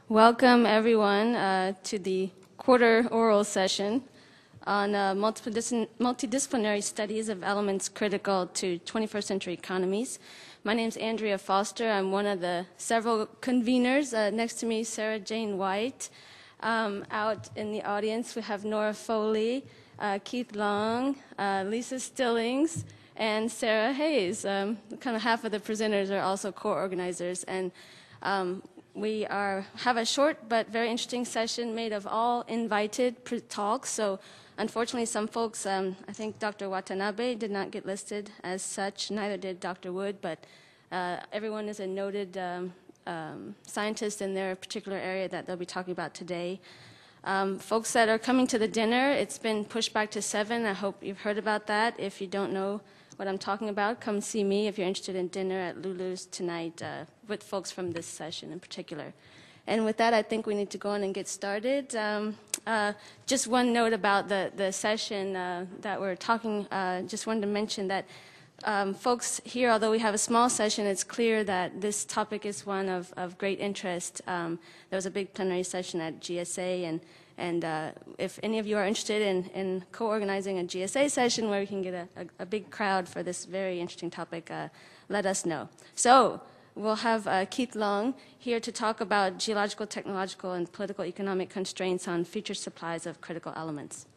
Welcome, everyone, to the quarter oral session on multidisciplinary studies of elements critical to 21st century economies. My name is Andrea Foster. I'm one of the several conveners. Next to me, Sarah Jane White. Out in the audience, we have Nora Foley, Keith Long, Lisa Stillings, and Sarah Hayes. Kind of half of the presenters are also co-organizers. And we have a short but very interesting session made of all invited talks. So unfortunately, some folks, I think Dr. Watanabe did not get listed as such, neither did Dr. Wood, but everyone is a noted scientist in their particular area that they'll be talking about today. Folks that are coming to the dinner, it's been pushed back to 7. I hope you've heard about that. If you don't know what I'm talking about, come see me if you're interested in dinner at Lulu's tonight with folks from this session in particular. And with that, I think we need to go on and get started. Just one note about the session that we're talking, just wanted to mention that folks here, although we have a small session, it's clear that this topic is one of great interest. There was a big plenary session at GSA, and if any of you are interested in co-organizing a GSA session where we can get a big crowd for this very interesting topic, let us know. So we'll have Keith Long here to talk about geological, technological, and political economic constraints on future supplies of critical elements.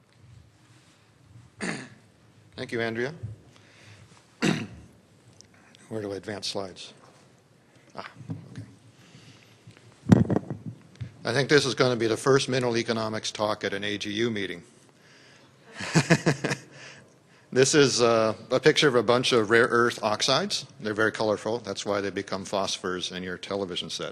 Thank you, Andrea. Where do I advance slides? Okay. I think this is going to be the first mineral economics talk at an AGU meeting. This is a picture of a bunch of rare earth oxides. They're very colorful. That's why they become phosphors in your television set.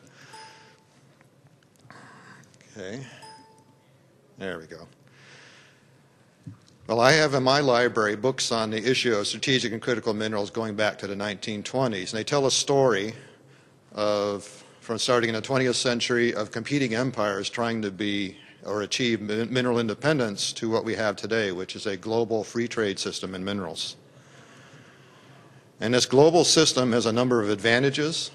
Okay. There we go. Well, I have in my library books on the issue of strategic and critical minerals going back to the 1920s. And they tell a story from starting in the 20th century of competing empires trying to be or achieve mineral independence to what we have today, which is a global free trade system in minerals. And this global system has a number of advantages.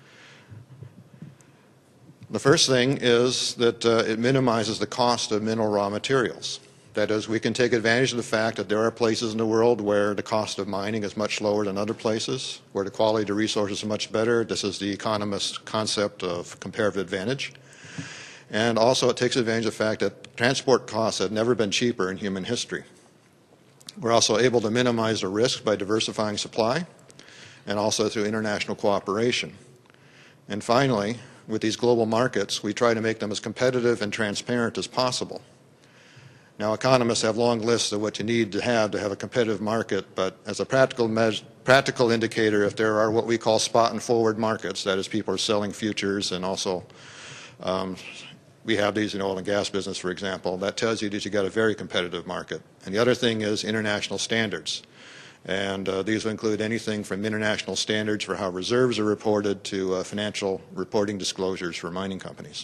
The first thing is that it minimizes the cost of mineral raw materials. That is, we can take advantage of the fact that there are places in the world where the cost of mining is much lower than other places, where the quality of the resources are much better. This is the economist's concept of comparative advantage. And also it takes advantage of the fact that transport costs have never been cheaper in human history. We're also able to minimize the risk by diversifying supply and also through international cooperation. And finally, with these global markets, we try to make them as competitive and transparent as possible. Now, economists have long lists of what you need to have a competitive market, but as a practical indicator, if there are what we call spot and forward markets, that is, people are selling futures, and also we have these in the oil and gas business, for example, that tells you that you've got a very competitive market. And the other thing is international standards. And these will include anything from international standards for how reserves are reported to financial reporting disclosures for mining companies.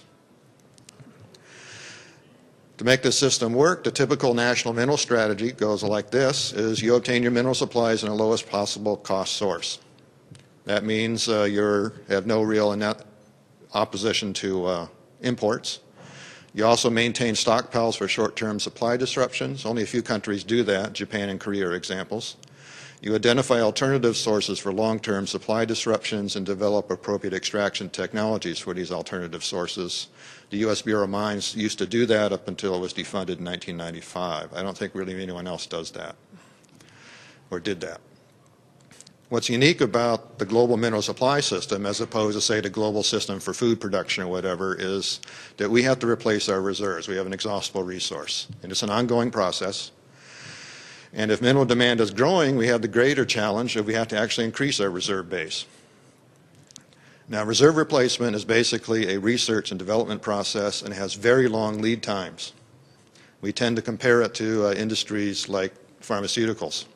To make this system work, the typical national mineral strategy goes like this, is you obtain your mineral supplies in the lowest possible cost source. That means you have no real opposition to imports. You also maintain stockpiles for short-term supply disruptions. Only a few countries do that. Japan and Korea are examples. You identify alternative sources for long-term supply disruptions and develop appropriate extraction technologies for these alternative sources. The U.S. Bureau of Mines used to do that up until it was defunded in 1995. I don't think really anyone else does that or did that. What's unique about the global mineral supply system, as opposed to, say, the global system for food production or whatever, is that we have to replace our reserves. We have an exhaustible resource, and it's an ongoing process. And if mineral demand is growing, we have the greater challenge of we have to actually increase our reserve base. Now, reserve replacement is basically a research and development process and has very long lead times. We tend to compare it to industries like pharmaceuticals,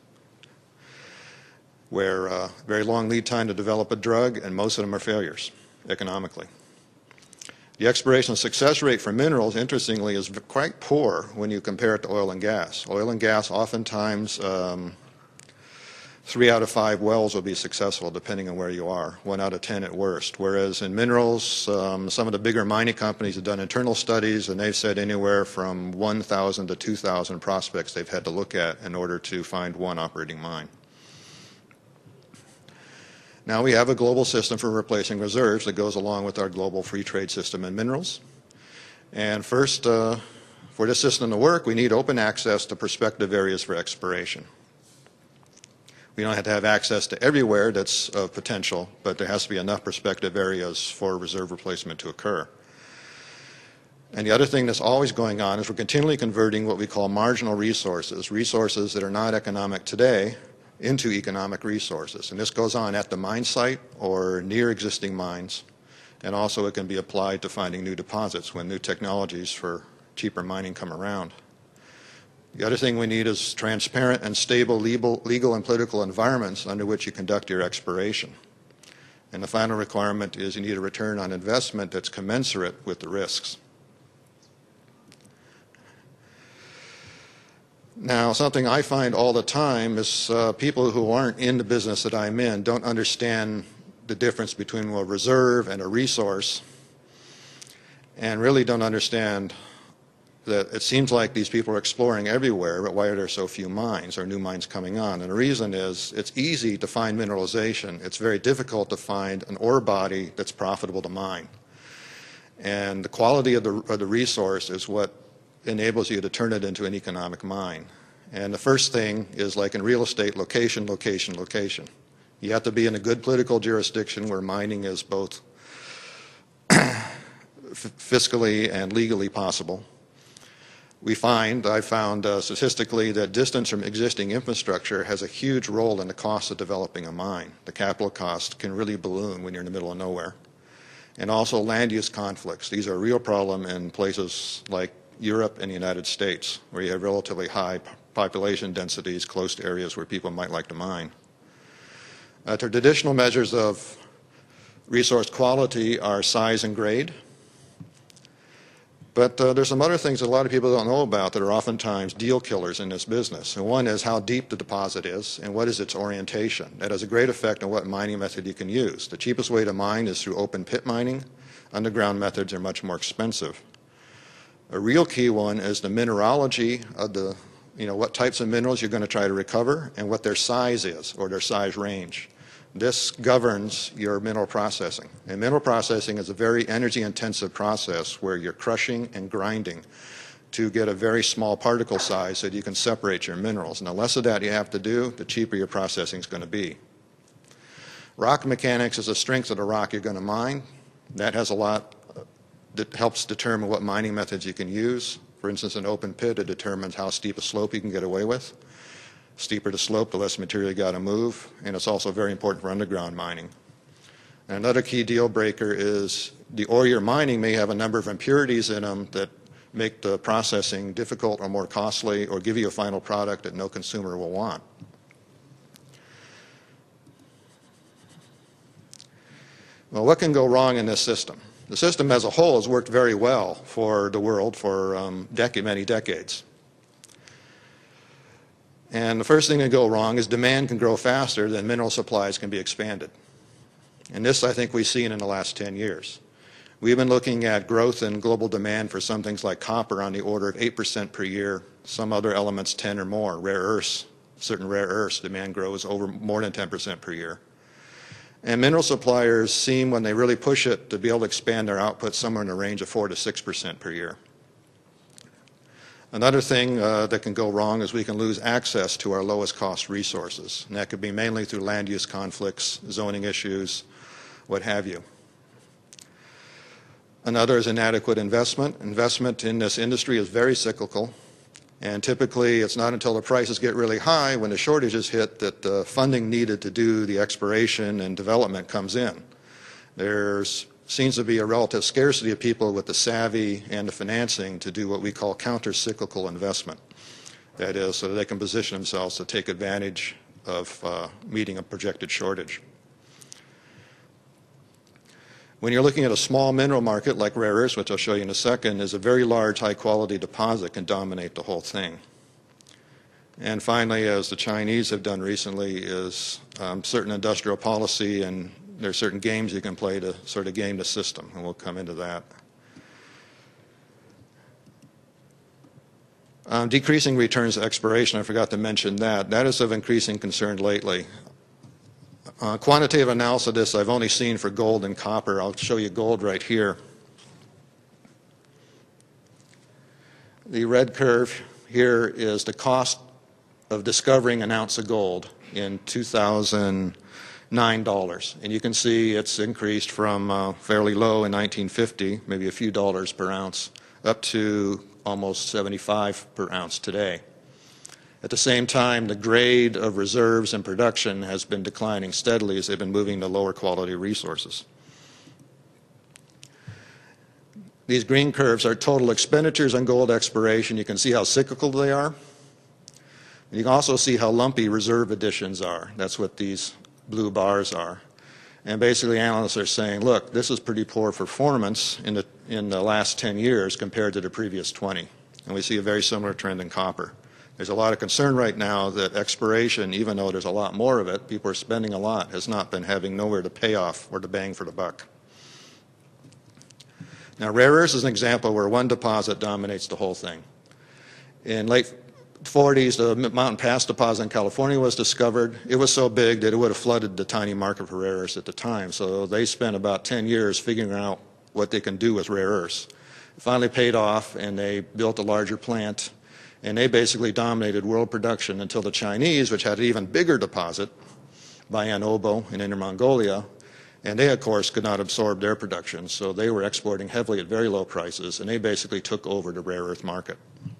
where very long lead time to develop a drug, and most of them are failures economically. The exploration success rate for minerals, interestingly, is quite poor when you compare it to oil and gas. Oil and gas oftentimes 3 out of 5 wells will be successful depending on where you are, 1 out of 10 at worst. Whereas in minerals, some of the bigger mining companies have done internal studies and they've said anywhere from 1,000 to 2,000 prospects they've had to look at in order to find one operating mine. Now we have a global system for replacing reserves that goes along with our global free trade system in minerals. And first, for this system to work, we need open access to prospective areas for exploration. We don't have to have access to everywhere that's of potential, but there has to be enough prospective areas for reserve replacement to occur. And the other thing that's always going on is we're continually converting what we call marginal resources, resources that are not economic today, into economic resources. And this goes on at the mine site or near existing mines. And also it can be applied to finding new deposits when new technologies for cheaper mining come around. The other thing we need is transparent and stable legal and political environments under which you conduct your exploration. And the final requirement is you need a return on investment that's commensurate with the risks. Now, something I find all the time is people who aren't in the business that I'm in don't understand the difference between a reserve and a resource, and really don't understand that it seems like these people are exploring everywhere, but why are there so few mines or new mines coming on? And the reason is it's easy to find mineralization. It's very difficult to find an ore body that's profitable to mine. And the quality of the resource is what enables you to turn it into an economic mine. And the first thing is, like in real estate, location, location, location. You have to be in a good political jurisdiction where mining is both fiscally and legally possible. I found statistically that distance from existing infrastructure has a huge role in the cost of developing a mine. The capital cost can really balloon when you're in the middle of nowhere. And also land use conflicts. These are a real problem in places like Europe and the United States, where you have relatively high population densities close to areas where people might like to mine. Traditional measures of resource quality are size and grade. But there's some other things that a lot of people don't know about that are oftentimes deal killers in this business. And one is how deep the deposit is and what is its orientation. That has a great effect on what mining method you can use. The cheapest way to mine is through open pit mining. Underground methods are much more expensive. A real key one is the mineralogy of what types of minerals you're going to try to recover and what their size is or their size range. This governs your mineral processing. And mineral processing is a very energy-intensive process where you're crushing and grinding to get a very small particle size so that you can separate your minerals. And the less of that you have to do, the cheaper your processing is going to be. Rock mechanics is the strength of the rock you're going to mine. That has a lot that helps determine what mining methods you can use. For instance, an open pit, it determines how steep a slope you can get away with. Steeper the slope, the less material you got to move, and it's also very important for underground mining. And another key deal breaker is the ore you're mining may have a number of impurities in them that make the processing difficult or more costly or give you a final product that no consumer will want. Well, what can go wrong in this system? The system as a whole has worked very well for the world for many decades. And the first thing to go wrong is demand can grow faster than mineral supplies can be expanded. And this, I think, we've seen in the last 10 years. We've been looking at growth in global demand for some things like copper on the order of 8% per year, some other elements 10 or more, rare earths, certain rare earths demand grows over more than 10% per year. And mineral suppliers seem, when they really push it, to be able to expand their output somewhere in the range of 4 to 6% per year. Another thing that can go wrong is we can lose access to our lowest cost resources. And that could be mainly through land use conflicts, zoning issues, what have you. Another is inadequate investment. Investment in this industry is very cyclical. And typically it's not until the prices get really high when the shortages hit that the funding needed to do the exploration and development comes in. There seems to be a relative scarcity of people with the savvy and the financing to do what we call counter-cyclical investment. That is, so that they can position themselves to take advantage of meeting a projected shortage. When you're looking at a small mineral market like rare earths, which I'll show you in a second, is a very large high-quality deposit can dominate the whole thing. And finally, as the Chinese have done recently, is certain industrial policy, and there are certain games you can play to sort of game the system, and we'll come into that. Decreasing returns to exploration, I forgot to mention that. That is of increasing concern lately. Quantitative analysis of this I've only seen for gold and copper. I'll show you gold right here. The red curve here is the cost of discovering an ounce of gold in 2009 dollars. And you can see it's increased from fairly low in 1950, maybe a few dollars per ounce, up to almost 75 per ounce today. At the same time, the grade of reserves and production has been declining steadily as they've been moving to lower quality resources. These green curves are total expenditures on gold exploration. You can see how cyclical they are. You can also see how lumpy reserve additions are. That's what these blue bars are. And basically analysts are saying, look, this is pretty poor performance in the last 10 years compared to the previous 20. And we see a very similar trend in copper. There's a lot of concern right now that exploration, even though there's a lot more of it, people are spending a lot, has not been having nowhere to pay off or to bang for the buck. Now, rare earths is an example where one deposit dominates the whole thing. In late 40s, the Mountain Pass deposit in California was discovered. It was so big that it would have flooded the tiny market for rare earths at the time. So they spent about 10 years figuring out what they can do with rare earths. It finally paid off, and they built a larger plant, and they basically dominated world production until the Chinese, which had an even bigger deposit, Bayan Obo in Inner Mongolia, and they, of course, could not absorb their production. So they were exporting heavily at very low prices, and they basically took over the rare earth market.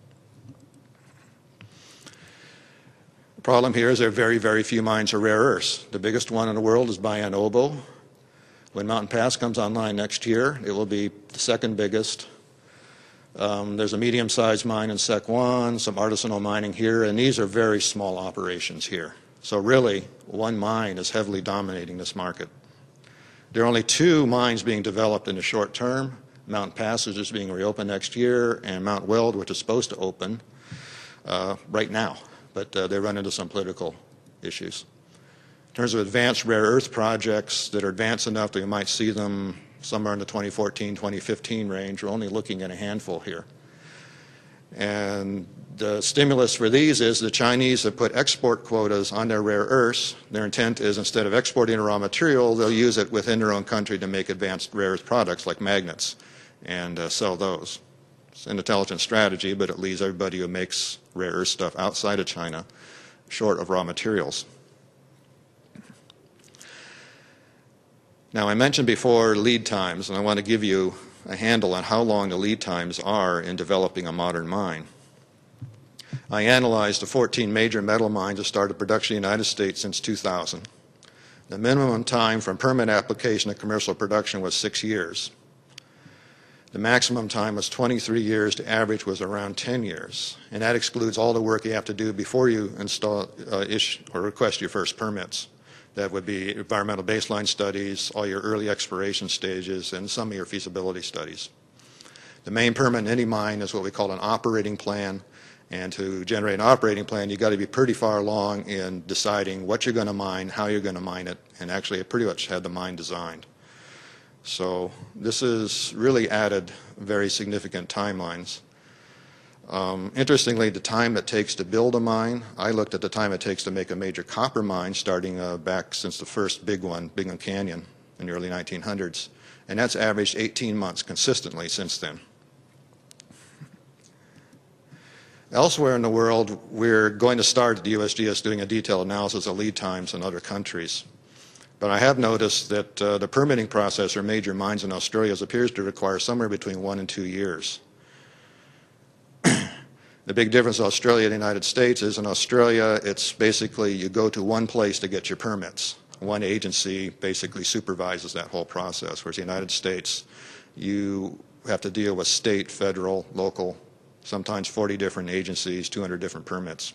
The problem here is there are very, very few mines of rare earths. The biggest one in the world is Bayan Obo. When Mountain Pass comes online next year, it will be the second biggest. There's a medium-sized mine in Sekwan, some artisanal mining here, and these are very small operations here. So really, one mine is heavily dominating this market. There are only 2 mines being developed in the short term. Mountain Pass is just being reopened next year, and Mount Weld, which is supposed to open right now. But they run into some political issues. In terms of advanced rare earth projects that are advanced enough that we might see them somewhere in the 2014, 2015 range, we're only looking at a handful here. And the stimulus for these is the Chinese have put export quotas on their rare earths. Their intent is instead of exporting a raw material, they'll use it within their own country to make advanced rare earth products like magnets and sell those. It's an intelligent strategy, but it leaves everybody who makes rare earth stuff outside of China short of raw materials. Now, I mentioned before lead times, and I want to give you a handle on how long the lead times are in developing a modern mine. I analyzed the 14 major metal mines that started production in the United States since 2000. The minimum time from permit application to commercial production was 6 years. The maximum time was 23 years. The average was around 10 years. And that excludes all the work you have to do before you install, issue, or request your first permits. That would be environmental baseline studies, all your early exploration stages, and some of your feasibility studies. The main permit in any mine is what we call an operating plan. And to generate an operating plan, you've got to be pretty far along in deciding what you're going to mine, how you're going to mine it, and actually pretty much had the mine designed. So this has really added very significant timelines. Interestingly, the time it takes to build a mine, I looked at the time it takes to make a major copper mine starting back since the first big one, Bingham Canyon, in the early 1900s, and that's averaged 18 months consistently since then. Elsewhere in the world, we're going to start at the USGS doing a detailed analysis of lead times in other countries. But I have noticed that the permitting process for major mines in Australia appears to require somewhere between 1 and 2 years. The big difference in Australia and the United States is in Australia, it's basically you go to one place to get your permits. One agency basically supervises that whole process, whereas in the United States, you have to deal with state, federal, local, sometimes 40 different agencies, 200 different permits.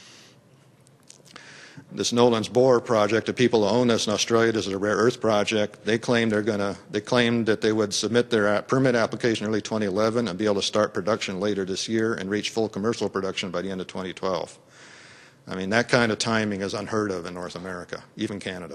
This Nolan's Bore project, the people who own this in Australia, this is a rare earth project, they claimed that they would submit their permit application early 2011 and be able to start production later this year and reach full commercial production by the end of 2012. I mean, that kind of timing is unheard of in North America, even Canada.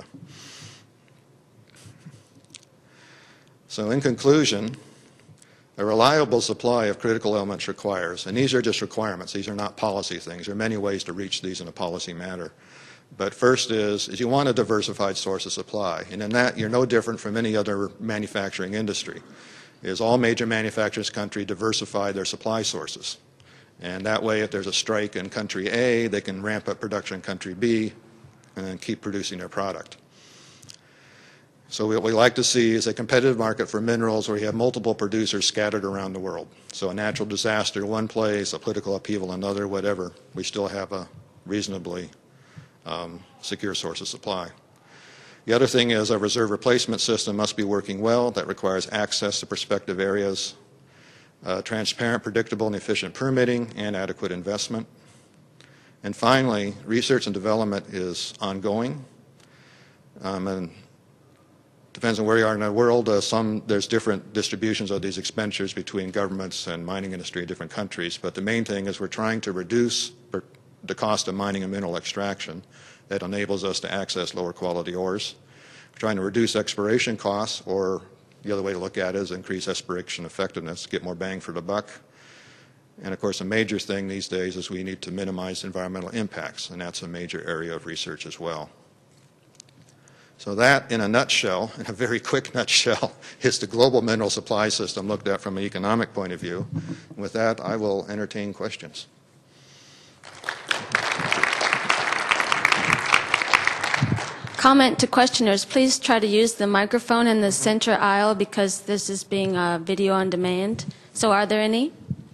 So in conclusion, a reliable supply of critical elements requires, and these are just requirements, these are not policy things. There are many ways to reach these in a policy matter. But first is you want a diversified source of supply, and in that you're no different from any other manufacturing industry. Is all major manufacturers country diversify their supply sources. And that way, if there's a strike in country A, they can ramp up production in country B and then keep producing their product. So what we like to see is a competitive market for minerals where you have multiple producers scattered around the world. So a natural disaster one place, a political upheaval another, whatever, we still have a reasonably secure source of supply. The other thing is a reserve replacement system must be working well. That requires access to prospective areas, transparent, predictable, and efficient permitting, and adequate investment. And finally, research and development is ongoing. And depends on where you are in the world. There's different distributions of these expenditures between governments and mining industry in different countries. But the main thing is we're trying to reduce the cost of mining and mineral extraction. That enables us to access lower quality ores. We're trying to reduce exploration costs, or the other way to look at it is increase exploration effectiveness, get more bang for the buck. And of course, a major thing these days is we need to minimize environmental impacts, and that's a major area of research as well. So that, in a nutshell, in a very quick nutshell, is the global mineral supply system looked at from an economic point of view. And with that, I will entertain questions. Comment to questioners, please try to use the microphone in the center aisle because this is being video on demand. So are there any?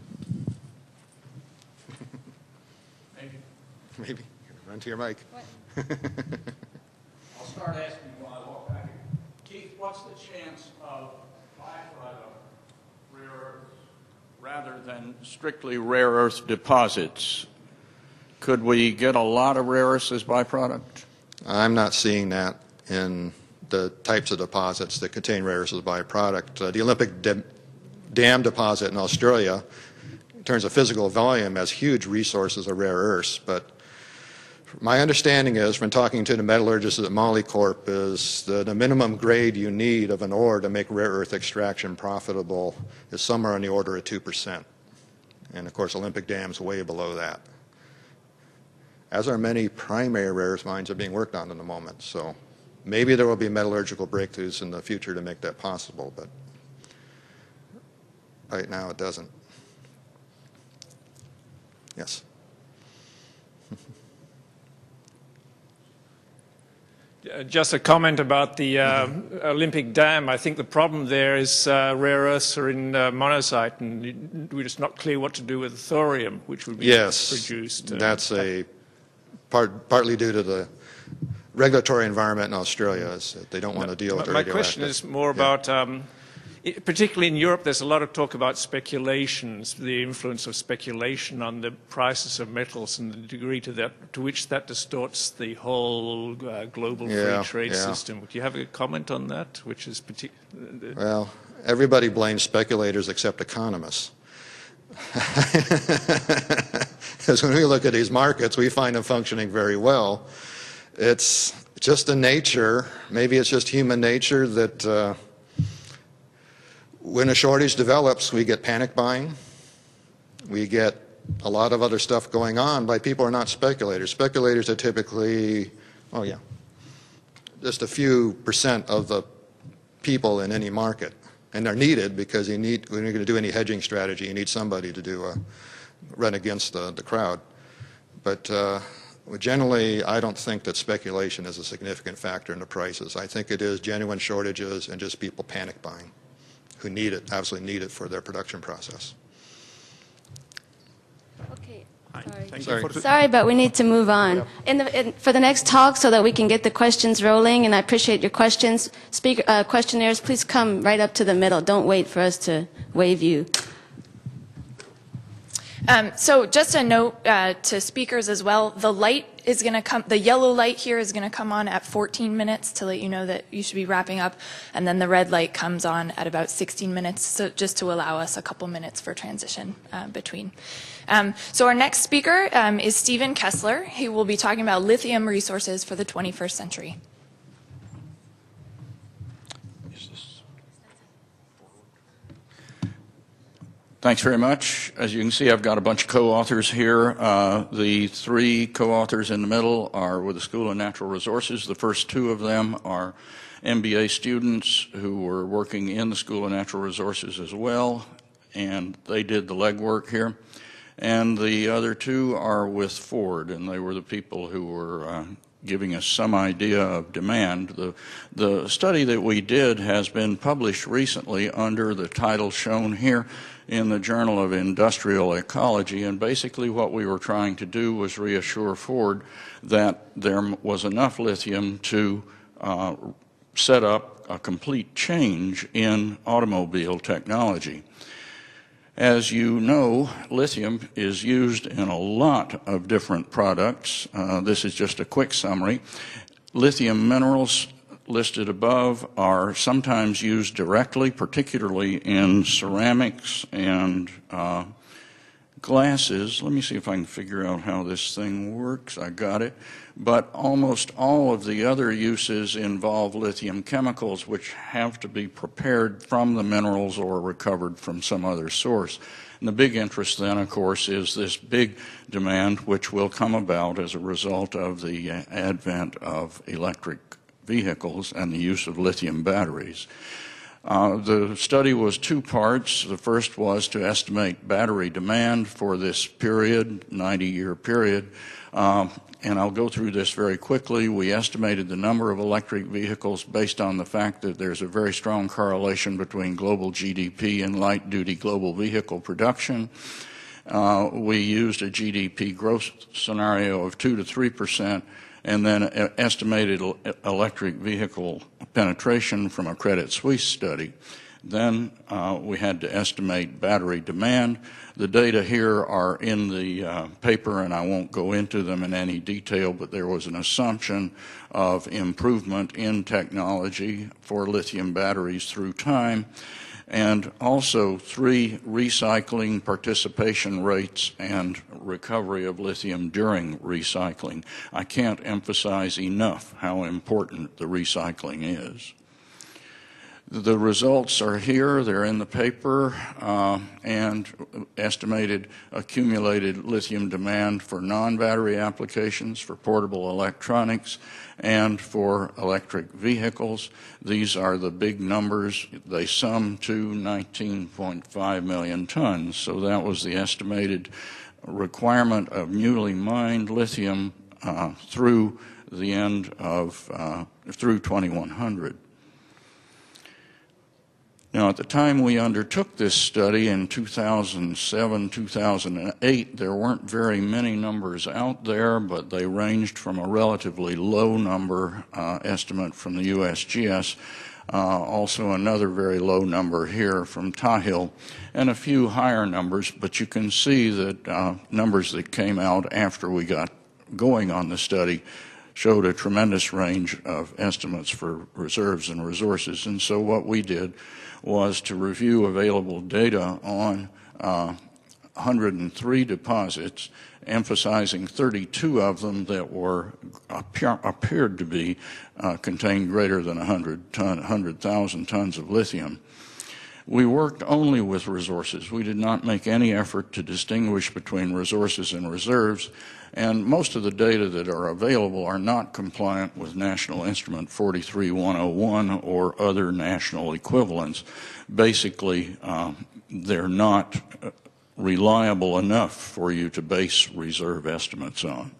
Maybe. Run to your mic. I'll start asking while I walk back here. Keith, what's the chance of byproduct rare earths rather than strictly rare earth deposits? Could we get a lot of rare earths as byproduct? I'm not seeing that in the types of deposits that contain rare earths as a byproduct. The Olympic Dam deposit in Australia, in terms of physical volume, has huge resources of rare earths. But my understanding is, from talking to the metallurgists at Molycorp, is the minimum grade you need of an ore to make rare earth extraction profitable is somewhere on the order of 2%. And of course, Olympic Dam's way below that. As are many primary rare earth mines are being worked on in the moment. So maybe there will be metallurgical breakthroughs in the future to make that possible, but right now it doesn't. Yes? Just a comment about the Olympic Dam. I think the problem there is rare earths are in monazite, and we're just not clear what to do with thorium, which would be produced. That's partly due to the regulatory environment in Australia. Is that they don't want to deal with my question is more about, particularly in Europe, there's a lot of talk about speculations, the influence of speculation on the prices of metals and the degree to which that distorts the whole global free trade system. Would you have a comment on that? Which is well, everybody blames speculators except economists. Because when we look at these markets, we find them functioning very well. It's just the nature, maybe it's just human nature, that when a shortage develops, we get panic buying. We get a lot of other stuff going on, but people are not speculators. Speculators are typically, just a few percent of the people in any market. And they're needed because when you're going to do any hedging strategy, you need somebody to run against the crowd. But generally, I don't think that speculation is a significant factor in the prices. I think it is genuine shortages and just people panic buying who need it, absolutely need it for their production process. Okay. Sorry, but we need to move on. For the next talk, so that we can get the questions rolling, and I appreciate your questions. Questionnaires, please come right up to the middle. Don't wait for us to wave you. So just a note to speakers as well, the light is going to come, the yellow light here is going to come on at 14 minutes to let you know that you should be wrapping up, and then the red light comes on at about 16 minutes, so just to allow us a couple minutes for transition between. So our next speaker is Stephen Kessler. He will be talking about lithium resources for the 21st century. Thanks very much. As you can see, I've got a bunch of co-authors here. The three co-authors in the middle are with the School of Natural Resources. The first two of them are MBA students who were working in the School of Natural Resources as well, and they did the legwork here. And the other two are with Ford, and they were the people who were giving us some idea of demand. The study that we did has been published recently under the title shown here in the Journal of Industrial Ecology, and basically what we were trying to do was reassure Ford that there was enough lithium to set up a complete change in automobile technology. As you know, lithium is used in a lot of different products. This is just a quick summary. Lithium minerals listed above are sometimes used directly, particularly in ceramics and glasses. Let me see if I can figure out how this thing works. I got it. But almost all of the other uses involve lithium chemicals, which have to be prepared from the minerals or recovered from some other source. And the big interest then, of course, is this big demand, which will come about as a result of the advent of electric vehicles and the use of lithium batteries. The study was two parts. The first was to estimate battery demand for this period, 90-year period. And I'll go through this very quickly. We estimated the number of electric vehicles based on the fact that there's a very strong correlation between global GDP and light-duty global vehicle production. We used a GDP growth scenario of 2 to 3%, and then estimated electric vehicle penetration from a Credit Suisse study. Then we had to estimate battery demand. The data here are in the paper, and I won't go into them in any detail, but there was an assumption of improvement in technology for lithium batteries through time, and also 3 recycling participation rates and recovery of lithium during recycling. I can't emphasize enough how important the recycling is. The results are here, they're in the paper, and estimated accumulated lithium demand for non-battery applications, for portable electronics, and for electric vehicles. These are the big numbers. They sum to 19.5 million tons. So that was the estimated requirement of newly mined lithium through the end of, through 2100. Now, at the time we undertook this study in 2007, 2008, there weren't very many numbers out there, but they ranged from a relatively low number estimate from the USGS, also another very low number here from Tahil, and a few higher numbers, but you can see that numbers that came out after we got going on the study showed a tremendous range of estimates for reserves and resources. And so what we did was to review available data on 103 deposits, emphasizing 32 of them that were appeared to be contained greater than 100,000 tons of lithium. We worked only with resources. We did not make any effort to distinguish between resources and reserves, and most of the data that are available are not compliant with National Instrument 43101 or other national equivalents. Basically, they're not reliable enough for you to base reserve estimates on.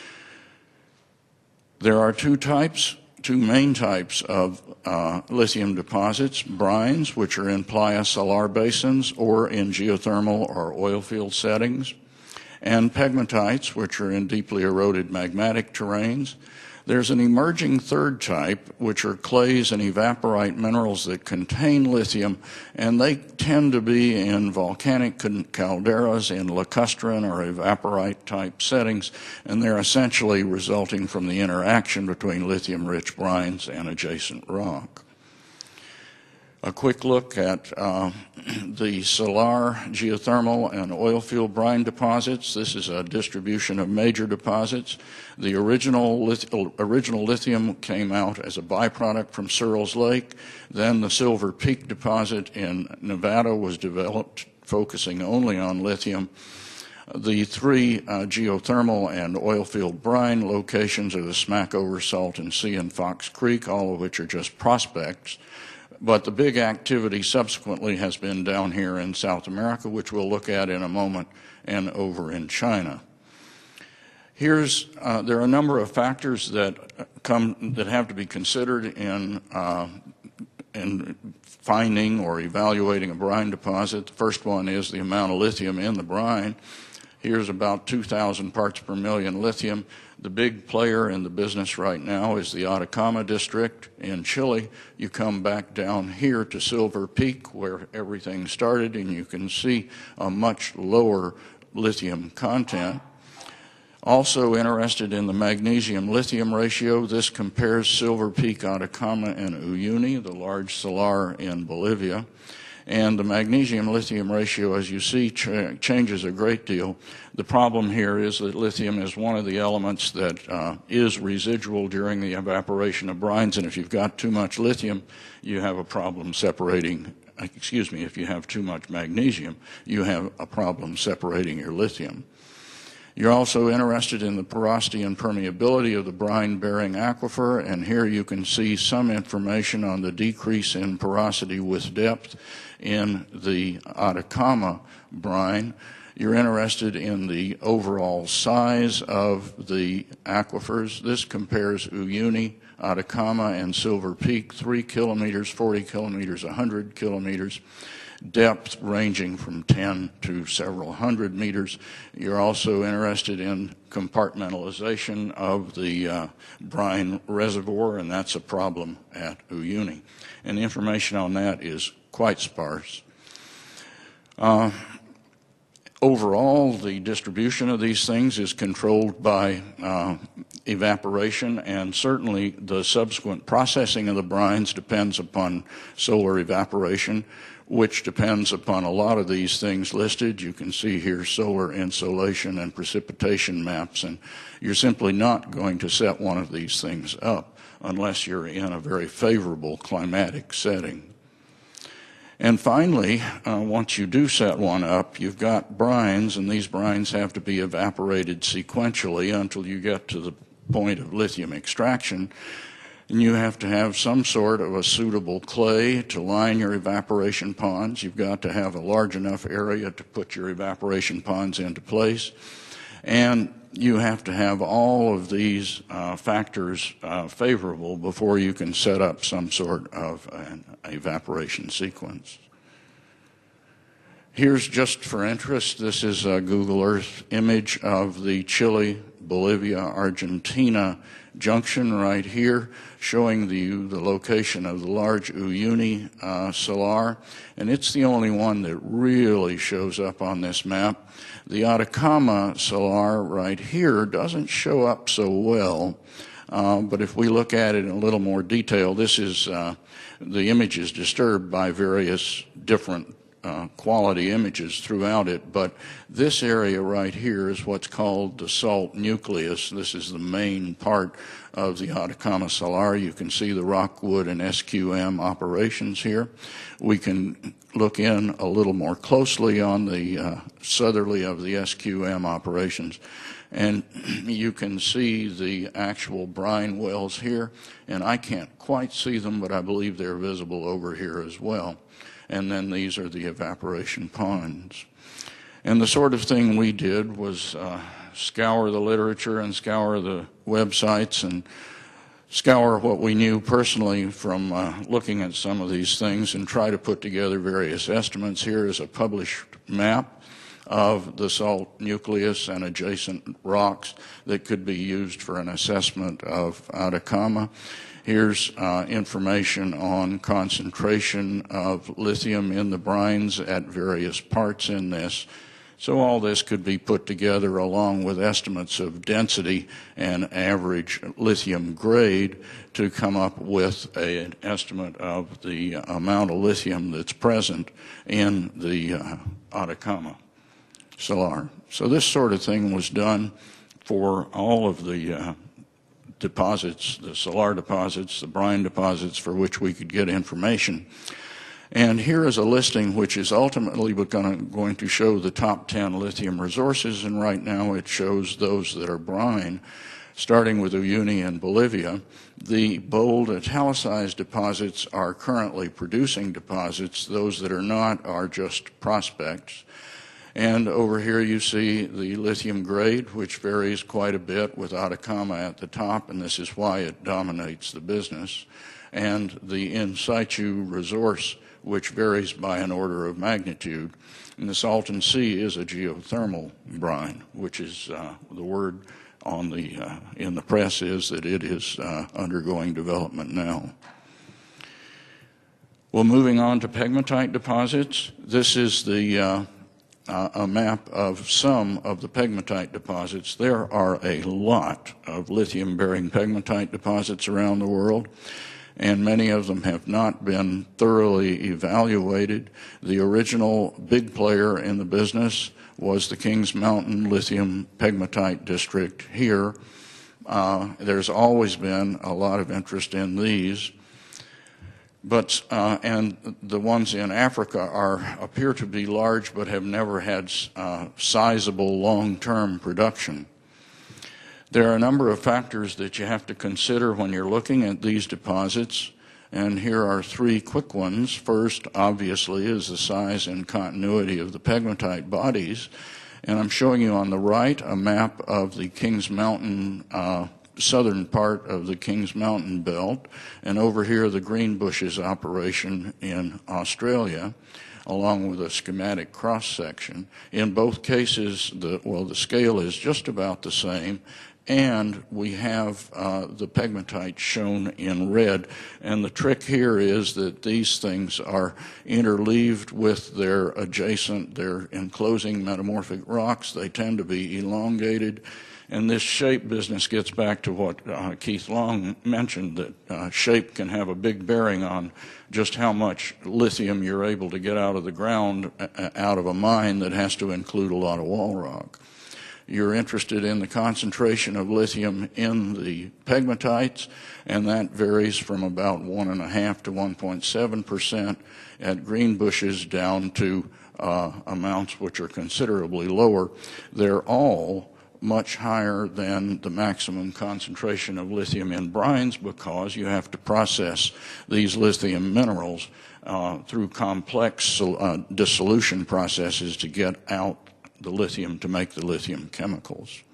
There are two main types of lithium deposits: brines, which are in playa salar basins or in geothermal or oil field settings, and pegmatites, which are in deeply eroded magmatic terrains. There's an emerging third type, which are clays and evaporite minerals that contain lithium, and they tend to be in volcanic calderas, in lacustrine or evaporite type settings, and they're essentially resulting from the interaction between lithium-rich brines and adjacent rock. A quick look at the salar, geothermal, and oil field brine deposits. This is a distribution of major deposits. The original lithium came out as a byproduct from Searles Lake. Then the Silver Peak deposit in Nevada was developed, focusing only on lithium. The three geothermal and oil field brine locations are the Smackover, Salton Sea, and Fox Creek, all of which are just prospects. But the big activity subsequently has been down here in South America, which we'll look at in a moment, and over in China. There are a number of factors that have to be considered in finding or evaluating a brine deposit. The first one is the amount of lithium in the brine. Here's about 2,000 parts per million lithium. The big player in the business right now is the Atacama District in Chile. You come back down here to Silver Peak, where everything started, and you can see a much lower lithium content. Also interested in the magnesium-lithium ratio, this compares Silver Peak, Atacama, and Uyuni, the large salar in Bolivia. And the magnesium-lithium ratio, as you see, changes a great deal. The problem here is that lithium is one of the elements that is residual during the evaporation of brines, and if you've got too much lithium, you have a problem separating, if you have too much magnesium, you have a problem separating your lithium. You're also interested in the porosity and permeability of the brine-bearing aquifer, and here you can see some information on the decrease in porosity with depth in the Atacama brine. You're interested in the overall size of the aquifers. This compares Uyuni, Atacama, and Silver Peak, 3 kilometers, 40 kilometers, 100 kilometers. Depth ranging from 10 to several hundred meters. You're also interested in compartmentalization of the brine reservoir, and that's a problem at Uyuni. And the information on that is quite sparse. Overall, the distribution of these things is controlled by evaporation, and certainly the subsequent processing of the brines depends upon solar evaporation, which depends upon a lot of these things listed. You can see here solar insolation and precipitation maps, and you're simply not going to set one of these things up unless you're in a very favorable climatic setting. And finally, once you do set one up, you've got brines, and these brines have to be evaporated sequentially until you get to the point of lithium extraction. And you have to have some sort of a suitable clay to line your evaporation ponds. You've got to have a large enough area to put your evaporation ponds into place. And you have to have all of these factors favorable before you can set up some sort of an evaporation sequence. Here's just for interest, this is a Google Earth image of the Chile, Bolivia, Argentina junction right here, showing the location of the large Uyuni salar, and it's the only one that really shows up on this map. The Atacama salar right here doesn't show up so well, but if we look at it in a little more detail, this is the image is disturbed by various different quality images throughout it, but this area right here is what's called the salt nucleus. This is the main part of the Atacama salar. You can see the Rockwood and SQM operations here. We can look in a little more closely on the southerly of the SQM operations, and you can see the actual brine wells here, and I can't quite see them, but I believe they're visible over here as well. And then these are the evaporation ponds. And the sort of thing we did was scour the literature and scour the websites and scour what we knew personally from looking at some of these things and try to put together various estimates. Here is a published map of the salt nucleus and adjacent rocks that could be used for an assessment of Atacama. Here's information on concentration of lithium in the brines at various parts in this. So all this could be put together along with estimates of density and average lithium grade to come up with an estimate of the amount of lithium that's present in the Atacama salar. So this sort of thing was done for all of the deposits, the salar deposits, the brine deposits for which we could get information. And here is a listing which is ultimately going to show the top 10 lithium resources, and right now it shows those that are brine, starting with Uyuni in Bolivia. The bold italicized deposits are currently producing deposits. Those that are not are just prospects. And over here you see the lithium grade, which varies quite a bit with Atacama at the top, and this is why it dominates the business, and the in situ resource, which varies by an order of magnitude. And the Salton Sea is a geothermal brine, which is the word on the in the press is that it is undergoing development now. Well, moving on to pegmatite deposits. This is the a map of some of the pegmatite deposits. There are a lot of lithium-bearing pegmatite deposits around the world, and many of them have not been thoroughly evaluated. The original big player in the business was the Kings Mountain Lithium Pegmatite District here. There's always been a lot of interest in these, but and the ones in Africa appear to be large but have never had sizable long-term production. There are a number of factors that you have to consider when you're looking at these deposits, and here are three quick ones. First, obviously, is the size and continuity of the pegmatite bodies, and I'm showing you on the right a map of the Kings Mountain, southern part of the Kings Mountain belt, and over here the Greenbushes operation in Australia, along with a schematic cross-section. In both cases, the scale is just about the same, and we have the pegmatite shown in red. And the trick here is that these things are interleaved with their adjacent, their enclosing metamorphic rocks. They tend to be elongated. And this shape business gets back to what Keith Long mentioned, that shape can have a big bearing on just how much lithium you're able to get out of the ground, out of a mine that has to include a lot of wall rock. You're interested in the concentration of lithium in the pegmatites, and that varies from about 1.5 to 1.7% at Greenbushes down to amounts which are considerably lower. They're all much higher than the maximum concentration of lithium in brines because you have to process these lithium minerals through complex dissolution processes to get out the lithium to make the lithium chemicals.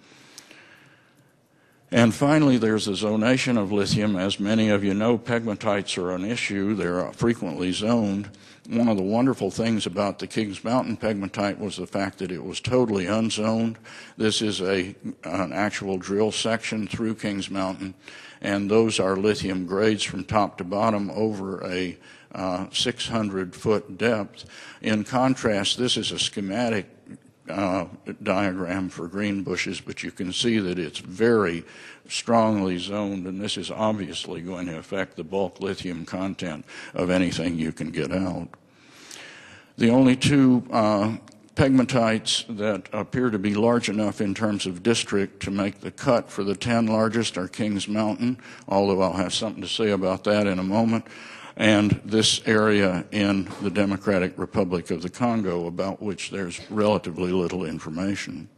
And finally, there's the zonation of lithium. As many of you know, pegmatites are an issue. They're frequently zoned. One of the wonderful things about the Kings Mountain pegmatite was the fact that it was totally unzoned. This is an actual drill section through Kings Mountain, and those are lithium grades from top to bottom over a 600-foot depth. In contrast, this is a schematic diagram for Greenbushes, but you can see that it's very strongly zoned, and this is obviously going to affect the bulk lithium content of anything you can get out. The only two pegmatites that appear to be large enough in terms of district to make the cut for the 10 largest are Kings Mountain, although I'll have something to say about that in a moment, and this area in the Democratic Republic of the Congo, about which there's relatively little information.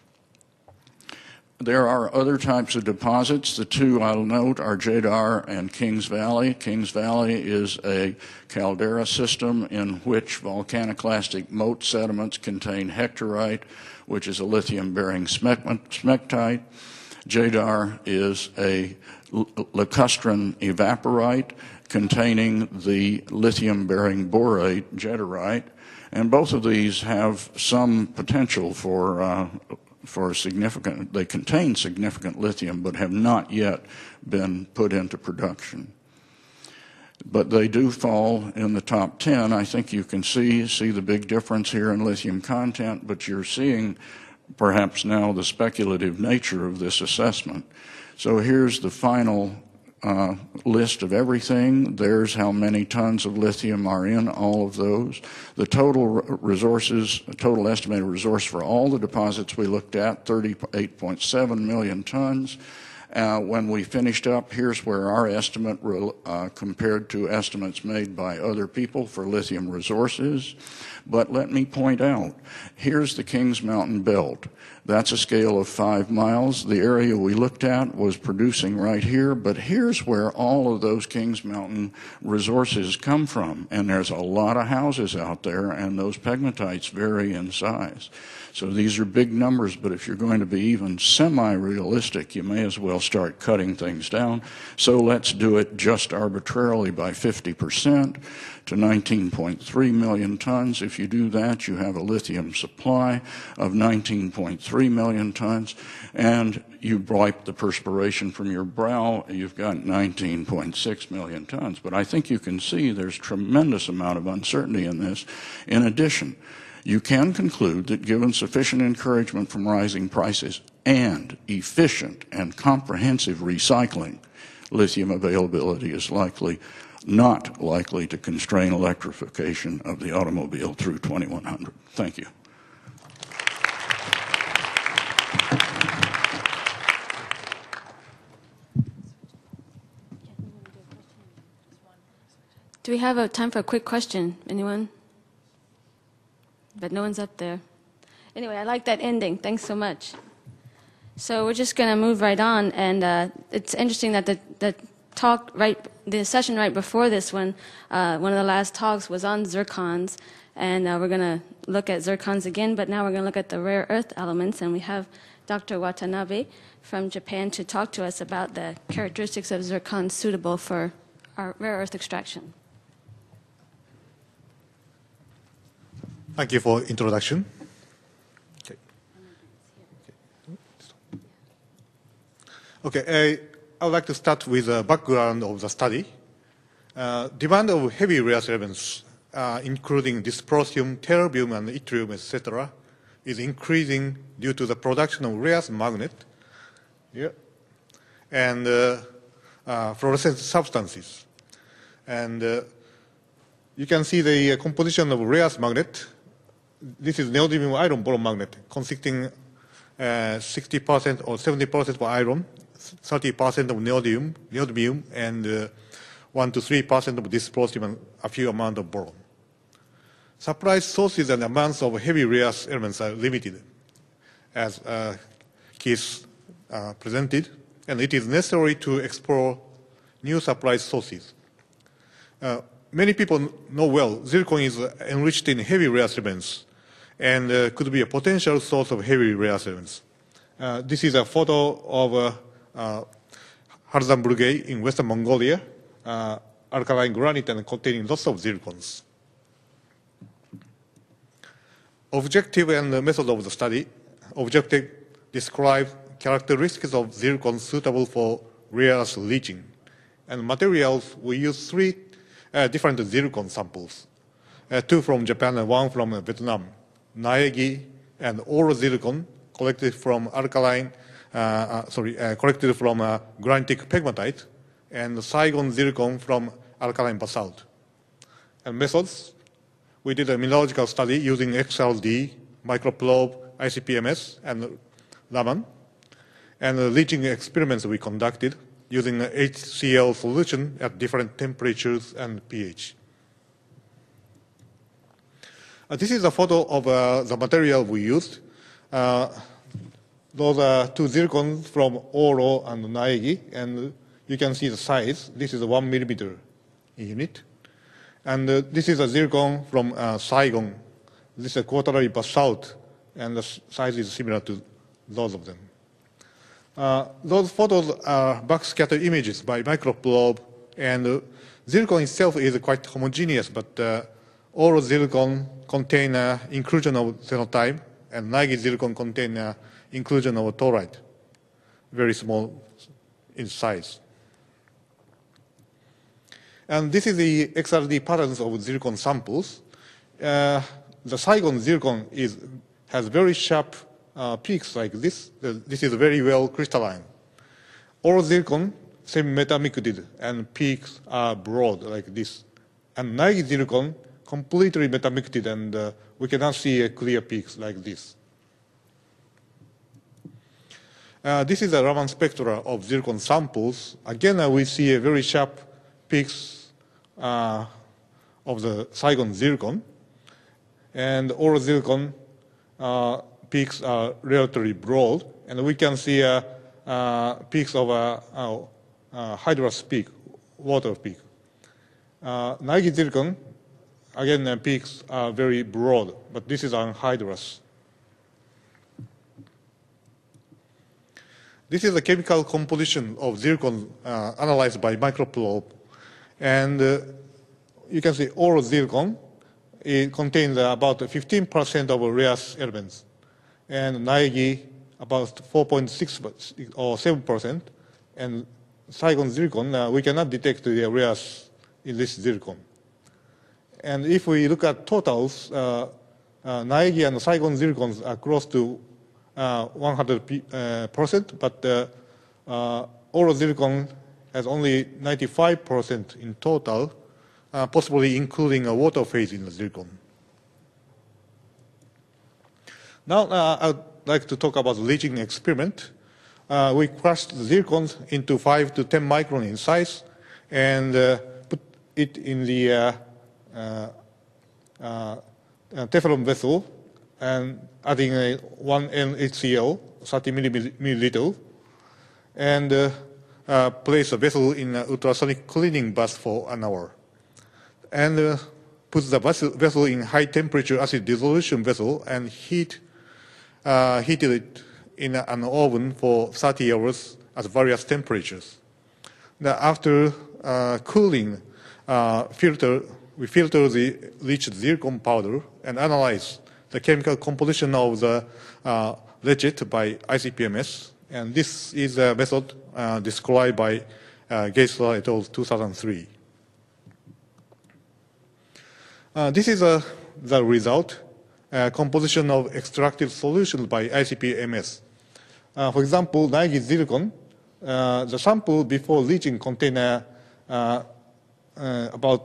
There are other types of deposits. The two I'll note are Jadar and Kings Valley. Kings Valley is a caldera system in which volcaniclastic moat sediments contain hectorite, which is a lithium-bearing smectite. JADAR is a lacustrine evaporite containing the lithium-bearing borate, jadarite, and both of these have some potential for significant, they contain significant lithium, but have not yet been put into production. But they do fall in the top 10. I think you can see the big difference here in lithium content, but you're seeing perhaps now the speculative nature of this assessment. So here's the final list of everything. There's how many tons of lithium are in all of those. The total resources, total estimated resource for all the deposits we looked at, 38.7 million tons. When we finished up, here's where our estimate compared to estimates made by other people for lithium resources. But let me point out, here's the Kings Mountain Belt. That's a scale of 5 miles. The area we looked at was producing right here, but here's where all of those Kings Mountain resources come from. And there's a lot of houses out there, and those pegmatites vary in size. So these are big numbers, but if you're going to be even semi-realistic, you may as well start cutting things down. So let's do it just arbitrarily by 50% to 19.3 million tons. If you do that, you have a lithium supply of 19.3 million tons, and you wipe the perspiration from your brow, you've got 19.6 million tons. But I think you can see there's tremendous amount of uncertainty in this. In addition, you can conclude that given sufficient encouragement from rising prices and efficient and comprehensive recycling, lithium availability is not likely to constrain electrification of the automobile through 2100. Thank you. Do we have time for a quick question? Anyone? But no one's up there. Anyway, I like that ending. Thanks so much. So we're just going to move right on, and it's interesting that the session right before this one of the last talks was on zircons, and we're going to look at zircons again, but now we're going to look at the rare earth elements, and we have Dr. Watanabe from Japan to talk to us about the characteristics of zircons suitable for our rare earth extraction. Thank you for introduction. Okay, I would like to start with the background of the study. Demand of heavy rare elements, including dysprosium, terbium, and yttrium, etc., is increasing due to the production of rare magnet and fluorescent substances. And you can see the composition of rare magnet. This is neodymium iron boron magnet, consisting 60% or 70% of iron, 30% of neodymium, and 1 to 3% of dysprosium, and a few amount of boron. Supply sources and amounts of heavy rare elements are limited, as Keith presented, and it is necessary to explore new supply sources. Many people know well zircon is enriched in heavy rare elements and could be a potential source of heavy rare elements. This is a photo of Harzanburgey in Western Mongolia, alkaline granite and containing lots of zircons. Objective and the method of the study. Objective describes characteristics of zircon suitable for rare earth leaching. And materials, we use 3 different zircon samples, 2 from Japan and 1 from Vietnam. Naegi and ore zircon collected from granitic pegmatite, and Saigon zircon from alkaline basalt. And methods, we did a mineralogical study using XRD, microprobe, ICP-MS, and Raman. And the leaching experiments we conducted using HCl solution at different temperatures and pH. This is a photo of the material we used. Those are 2 zircons from Oro and Naegi, and you can see the size. This is a 1 millimeter unit. And this is a zircon from Saigon. This is a quaternary basalt, and the size is similar to those of them. Those photos are backscatter images by microprobe, and zircon itself is quite homogeneous, but all zircon contain inclusion of xenotype, and Naegi zircon contain inclusion of toroid, very small in size. And this is the XRD patterns of zircon samples. The Saigon zircon has very sharp peaks like this. This is very well crystalline. All zircon semi-metamicted and peaks are broad like this. And Naegi zircon completely metamicted, and we cannot see clear peaks like this. This is a Raman spectra of zircon samples. Again, we see a very sharp peaks of the Saigon zircon, and all zircon peaks are relatively broad, and we can see peaks of hydrous peak, water peak. Naegi zircon, again, peaks are very broad, but this is anhydrous. This is the chemical composition of zircon analyzed by microprobe. And you can see all zircon, it contains about 15% of rare elements. And Naegi about 4.6 or 7%. And Saigon zircon, we cannot detect the rares in this zircon. And if we look at totals, Naegi and Saigon zircons are close to 100%, but all zircon has only 95% in total, possibly including a water phase in the zircon. Now I'd like to talk about the leaching experiment. We crushed zircons into 5 to 10 micron in size and put it in the Teflon vessel and adding a 1 NaHCl, 30 milliliter, and place a vessel in an ultrasonic cleaning bath for an hour. And put the vessel in high temperature acid dissolution vessel and heated it in an oven for 30 hours at various temperatures. Now, after cooling, we filter the leached zircon powder and analyze the chemical composition of the leachate by ICP-MS. And this is a method described by Geisler et al. 2003. This is the result, composition of extractive solutions by ICP-MS. For example, Naegi zircon, the sample before leaching contained about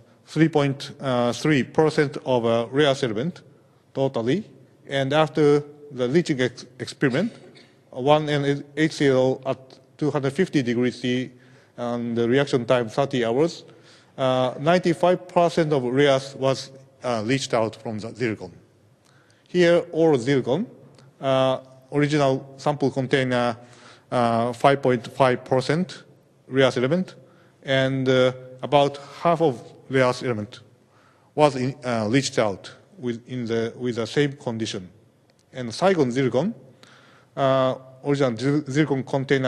3.3% of rare element totally, and after the leaching experiment, 1 NaHCl at 250 degrees C and the reaction time 30 hours, 95% of rares was leached out from the zircon. Here, all zircon, original sample contained 5.5% rare element, and about half of rare element was leached out with the same condition. And Saigon zircon, original zircon contained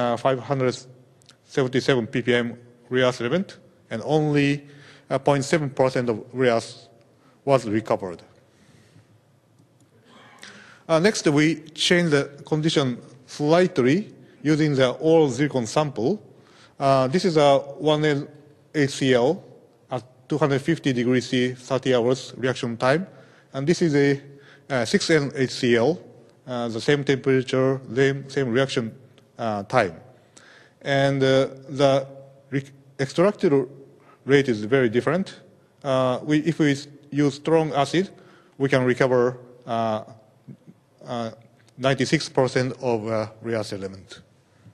577 ppm rare element, and only 0.7% of rares was recovered. Next, we changed the condition slightly using the oral zircon sample. This is a 1 NaHCl at 250 degrees C, 30 hours reaction time. And this is a 6 NaHCl, the same temperature, same reaction time. And the extracted rate is very different. If we use strong acid, we can recover 96% of rare element.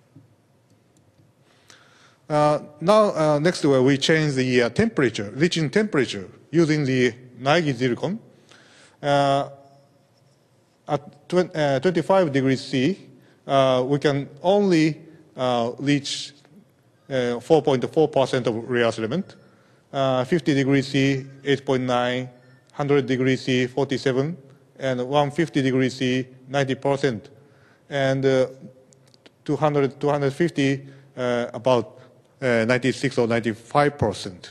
Now, next we change the temperature, leaching temperature, using the Naegi zircon. At 25 degrees C, we can only leach 4.4% of rare element. 50 degrees C, 8.9, 100 degrees C, 47, and 150 degrees C, 90%. And 200, 250, about 96 or 95%.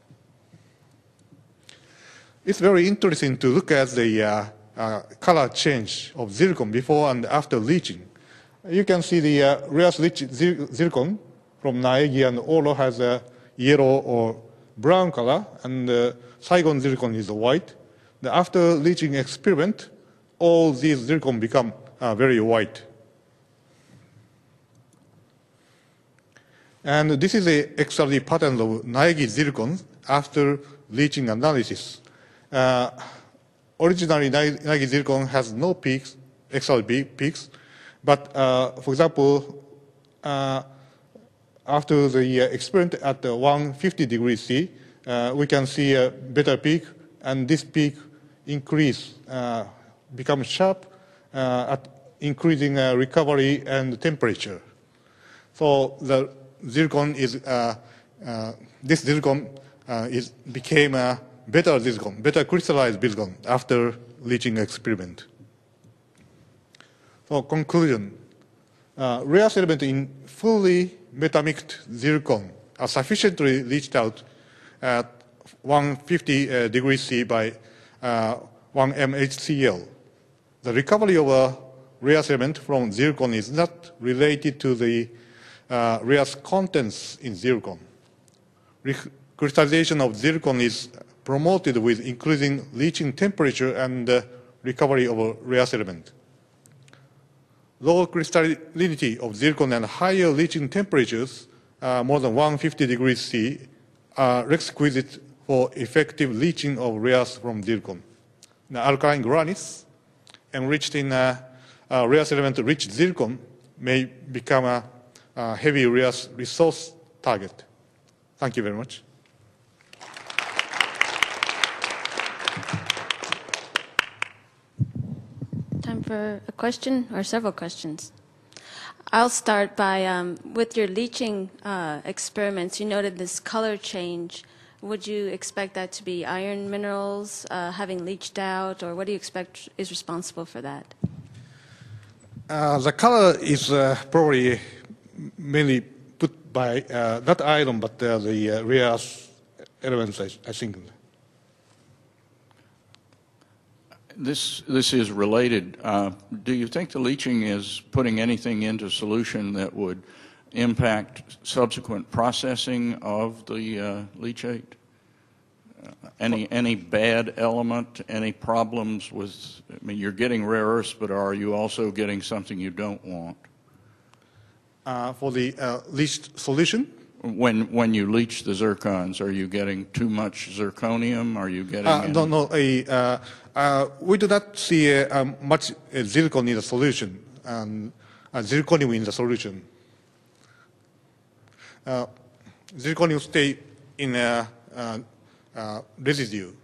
It's very interesting to look at the color change of zircon before and after leaching. You can see the rare zircon from Naegi and Oro has a yellow or brown color, and Saigon zircon is white. After leaching experiment, all these zircon become very white. And this is a XRD pattern of Naegi zircon after leaching analysis. Originally, Naegi zircon has no peaks, XRD peaks, but for example, after the experiment at 150 degrees C, we can see a better peak, and this peak increase, becomes sharp at increasing recovery and temperature. So the zircon is, this zircon became a better zircon, better crystallized zircon after leaching experiment. So conclusion, rare element in fully metamixed zircon are sufficiently leached out at 150 degrees C by 1 mHCl. The recovery of a rare element from zircon is not related to the rare contents in zircon. Crystallization of zircon is promoted with increasing leaching temperature and recovery of a rare element. Low crystallinity of zircon and higher leaching temperatures, more than 150 degrees C, are requisite for effective leaching of rares from zircon. Now, alkaline granites enriched in rare element-rich zircon may become a heavy rare resource target. Thank you very much. Time for a question or several questions. I'll start by, with your leaching experiments, you noted this color change. Would you expect that to be iron minerals having leached out, or what do you expect is responsible for that? The color is probably mainly put by not iron, but the rare elements, I think. This is related. Do you think the leaching is putting anything into solution that would impact subsequent processing of the leachate? Any bad element, any problems with, I mean, you're getting rare earths, but are you also getting something you don't want? For the leached solution? When you leach the zircons, are you getting too much zirconium? Are you getting No. We do not see much zircon in the solution, zirconium in the solution. Zirconium stay in residue.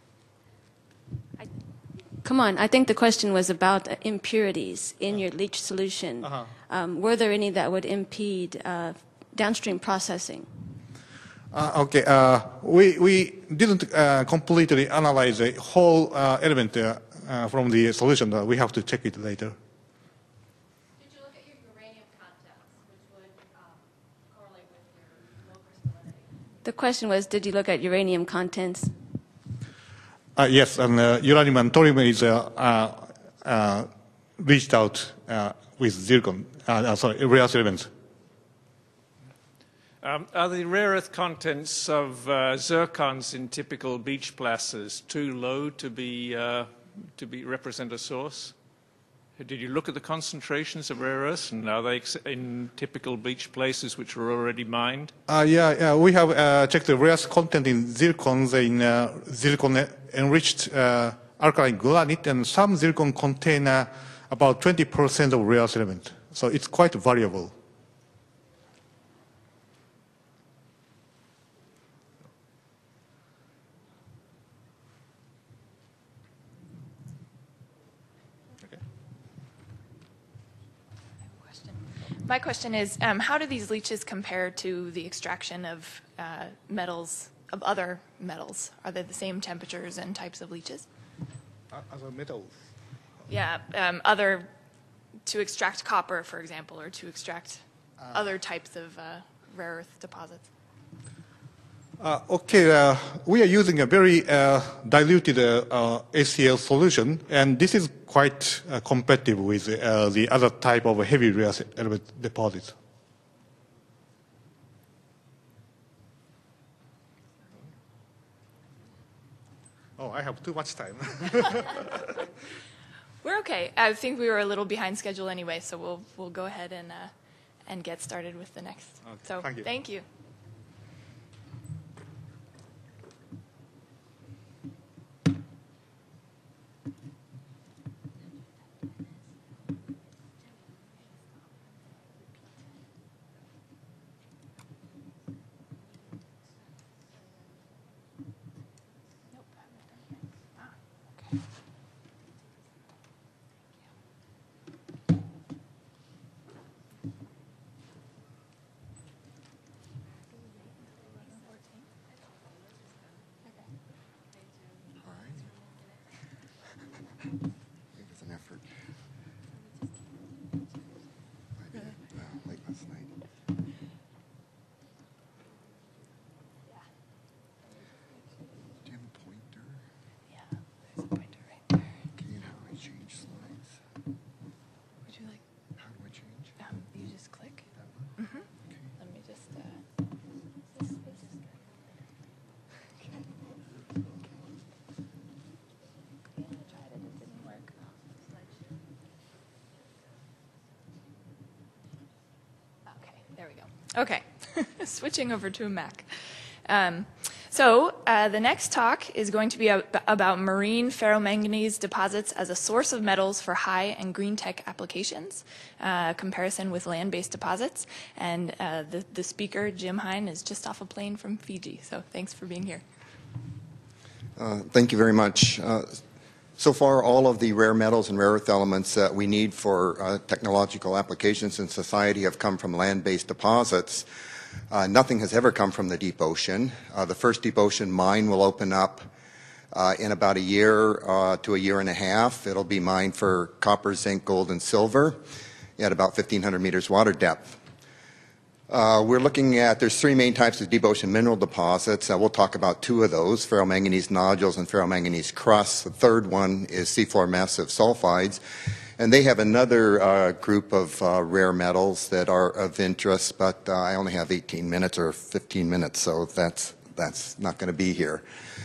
Come on, I think the question was about impurities in your leach solution. Were there any that would impede downstream processing? Okay, we didn't completely analyze the whole element from the solution. We have to check it later. Did you look at your uranium contents, which would correlate with your low crystallinity? The question was, did you look at uranium contents? Yes, and uranium and thorium is reached out with zircon, rare elements. Are the rare earth contents of zircons in typical beach plasters too low to be represent a source? Did you look at the concentrations of rare earths, and are they in typical beach places which were already mined? Yeah, we have checked the rare earth content in zircons in zircon-enriched alkaline granite, and some zircon contain about 20% of rare earth element. So it's quite variable. My question is, how do these leaches compare to the extraction of metals, of other metals? Are they the same temperatures and types of leaches? Other metals? Yeah, other to extract copper, for example, or to extract other types of rare earth deposits? Okay, we are using a very diluted HCl solution, and this is quite competitive with the other type of heavy rare element deposits. Oh, I have too much time. We're okay. I think we were a little behind schedule anyway, so we'll go ahead and get started with the next. Okay, So thank you. Thank you. It was an effort. Late last night. Do you have a pointer? Yeah, there's a pointer right there. Okay, and how do I change slides? Would you like? How do I change? You just click. That one? Mm-hmm. Okay. Let me just. Okay, there we go. Okay, switching over to a Mac. So the next talk is going to be about marine ferromanganese deposits as a source of metals for high and green tech applications, comparison with land-based deposits. And the speaker, Jim Hein, is just off a plane from Fiji. So thanks for being here. Thank you very much. So far, all of the rare metals and rare earth elements that we need for technological applications in society have come from land-based deposits. Nothing has ever come from the deep ocean. The first deep ocean mine will open up in about a year to a year and a half. It'll be mined for copper, zinc, gold, and silver at about 1,500 meters water depth. We're looking at, there's three main types of deep ocean mineral deposits. We'll talk about two of those, ferromanganese nodules and ferromanganese crusts. The third one is seafloor massive sulfides. And they have another group of rare metals that are of interest, but I only have 18 minutes or 15 minutes, so that's not going to be here.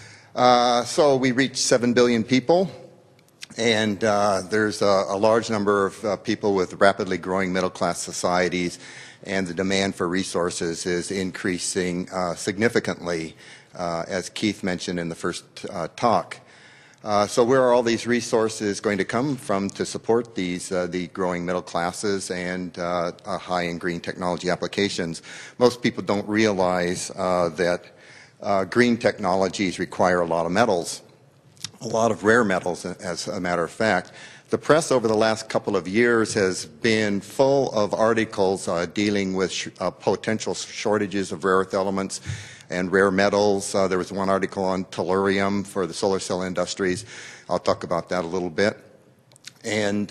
So we reach 7 billion people, and there's a large number of people with rapidly growing middle-class societies, and the demand for resources is increasing significantly, as Keith mentioned in the first talk. So where are all these resources going to come from to support these the growing middle classes and high and green technology applications? Most people don't realize that green technologies require a lot of metals, a lot of rare metals, as a matter of fact. The press over the last couple of years has been full of articles dealing with potential shortages of rare earth elements and rare metals. There was one article on tellurium for the solar cell industries. I'll talk about that a little bit. And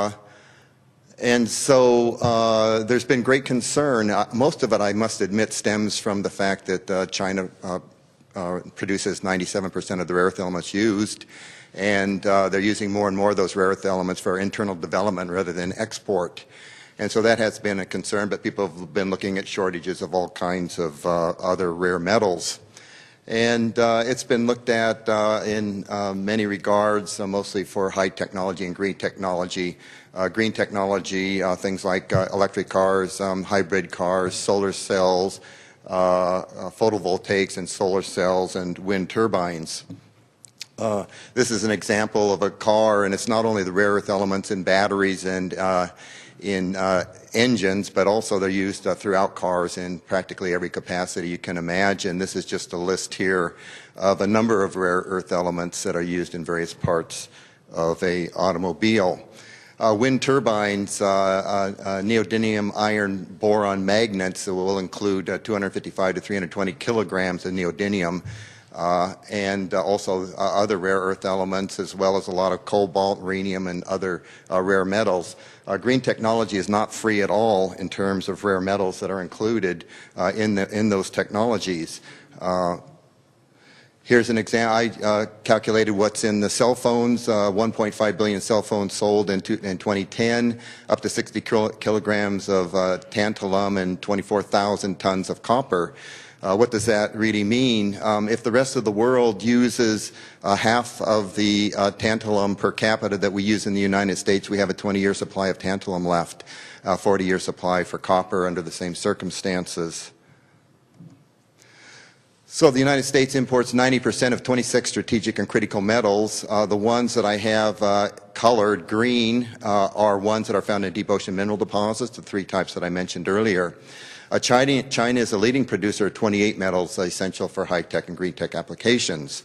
so there's been great concern. Most of it, I must admit, stems from the fact that China produces 97% of the rare earth elements used, and they're using more and more of those rare earth elements for internal development rather than export. And so that has been a concern, but people have been looking at shortages of all kinds of other rare metals. And it's been looked at in many regards, mostly for high technology and green technology. Green technology, things like electric cars, hybrid cars, solar cells, photovoltaics and solar cells, and wind turbines. This is an example of a car, and it's not only the rare earth elements in batteries and in engines, but also they're used throughout cars in practically every capacity you can imagine. This is just a list here of a number of rare earth elements that are used in various parts of an automobile. Wind turbines, neodymium iron boron magnets will include 255 to 320 kilograms of neodymium. and also other rare earth elements, as well as a lot of cobalt, rhenium, and other rare metals. Green technology is not free at all in terms of rare metals that are included in those technologies. Here's an example. I calculated what's in the cell phones, 1.5 billion cell phones sold in 2010, up to 60 kilograms of tantalum and 24,000 tons of copper. What does that really mean? If the rest of the world uses half of the tantalum per capita that we use in the United States, we have a 20-year supply of tantalum left, 40-year supply for copper under the same circumstances. So the United States imports 90% of 26 strategic and critical metals. The ones that I have colored green are ones that are found in deep ocean mineral deposits, the three types that I mentioned earlier. China is a leading producer of 28 metals essential for high-tech and green tech applications.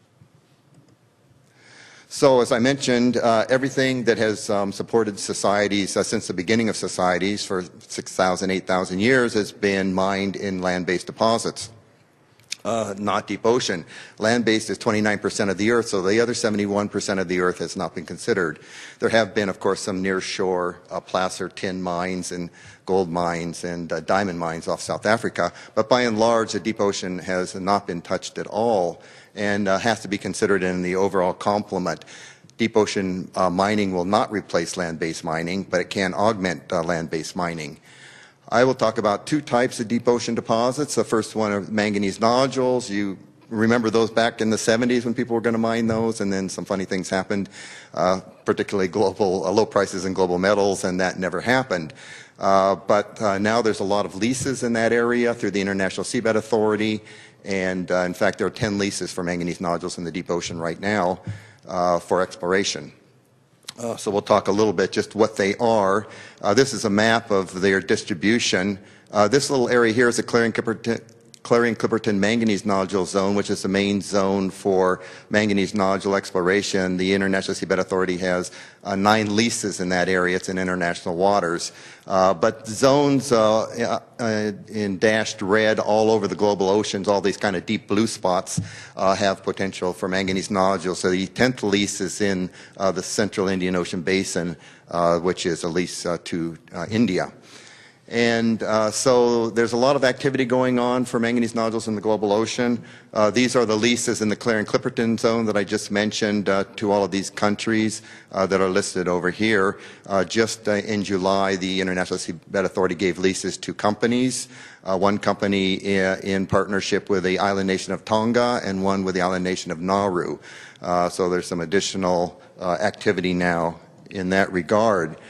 So as I mentioned, everything that has supported societies since the beginning of societies for 6,000, 8,000 years has been mined in land-based deposits. Not deep ocean. Land-based is 29% of the Earth, so the other 71% of the Earth has not been considered. There have been, of course, some near-shore placer tin mines and gold mines and diamond mines off South Africa, but by and large, the deep ocean has not been touched at all and has to be considered in the overall complement. Deep ocean mining will not replace land-based mining, but it can augment land-based mining. I will talk about two types of deep ocean deposits. The first one are manganese nodules. You remember those back in the 70s when people were going to mine those, and then some funny things happened, particularly low prices in global metals, and that never happened. But now there's a lot of leases in that area through the International Seabed Authority, and in fact there are 10 leases for manganese nodules in the deep ocean right now for exploration. So we'll talk a little bit just what they are. This is a map of their distribution. This little area here is the Clarion-Clipperton Manganese Nodule Zone, which is the main zone for manganese nodule exploration. The International Seabed Authority has 9 leases in that area. It's in international waters. But zones in dashed red all over the global oceans, all these kind of deep blue spots, have potential for manganese nodules. So the 10th lease is in the Central Indian Ocean Basin, which is a lease to India. And so there's a lot of activity going on for manganese nodules in the global ocean. These are the leases in the Clarion-Clipperton zone that I just mentioned to all of these countries that are listed over here. Just in July, the International Seabed Authority gave leases to companies. One company in partnership with the island nation of Tonga and one with the island nation of Nauru. So there's some additional activity now in that regard.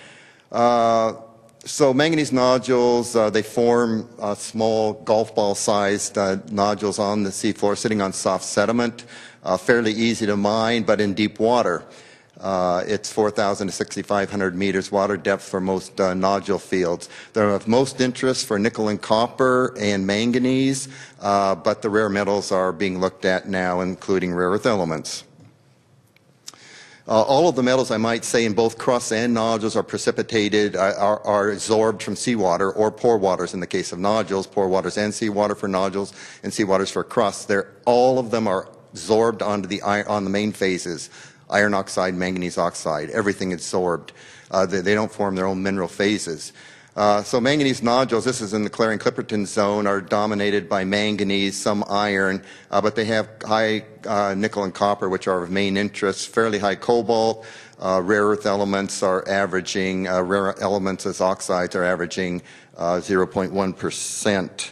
So manganese nodules, they form small golf ball sized nodules on the seafloor sitting on soft sediment, fairly easy to mine, but in deep water. It's 4,000 to 6,500 meters water depth for most nodule fields. They're of most interest for nickel and copper and manganese, but the rare metals are being looked at now, including rare earth elements. All of the metals, I might say, in both crusts and nodules are precipitated, are absorbed from seawater or pore waters in the case of nodules, pore waters and seawater for nodules, and seawaters for crusts. All of them are absorbed on the main phases, iron oxide, manganese oxide, everything absorbed. They don't form their own mineral phases. So manganese nodules, this is in the Clarion-Clipperton zone, are dominated by manganese, some iron, but they have high nickel and copper, which are of main interest, fairly high cobalt. Rare earth elements are averaging, rare elements as oxides are averaging 0.1%.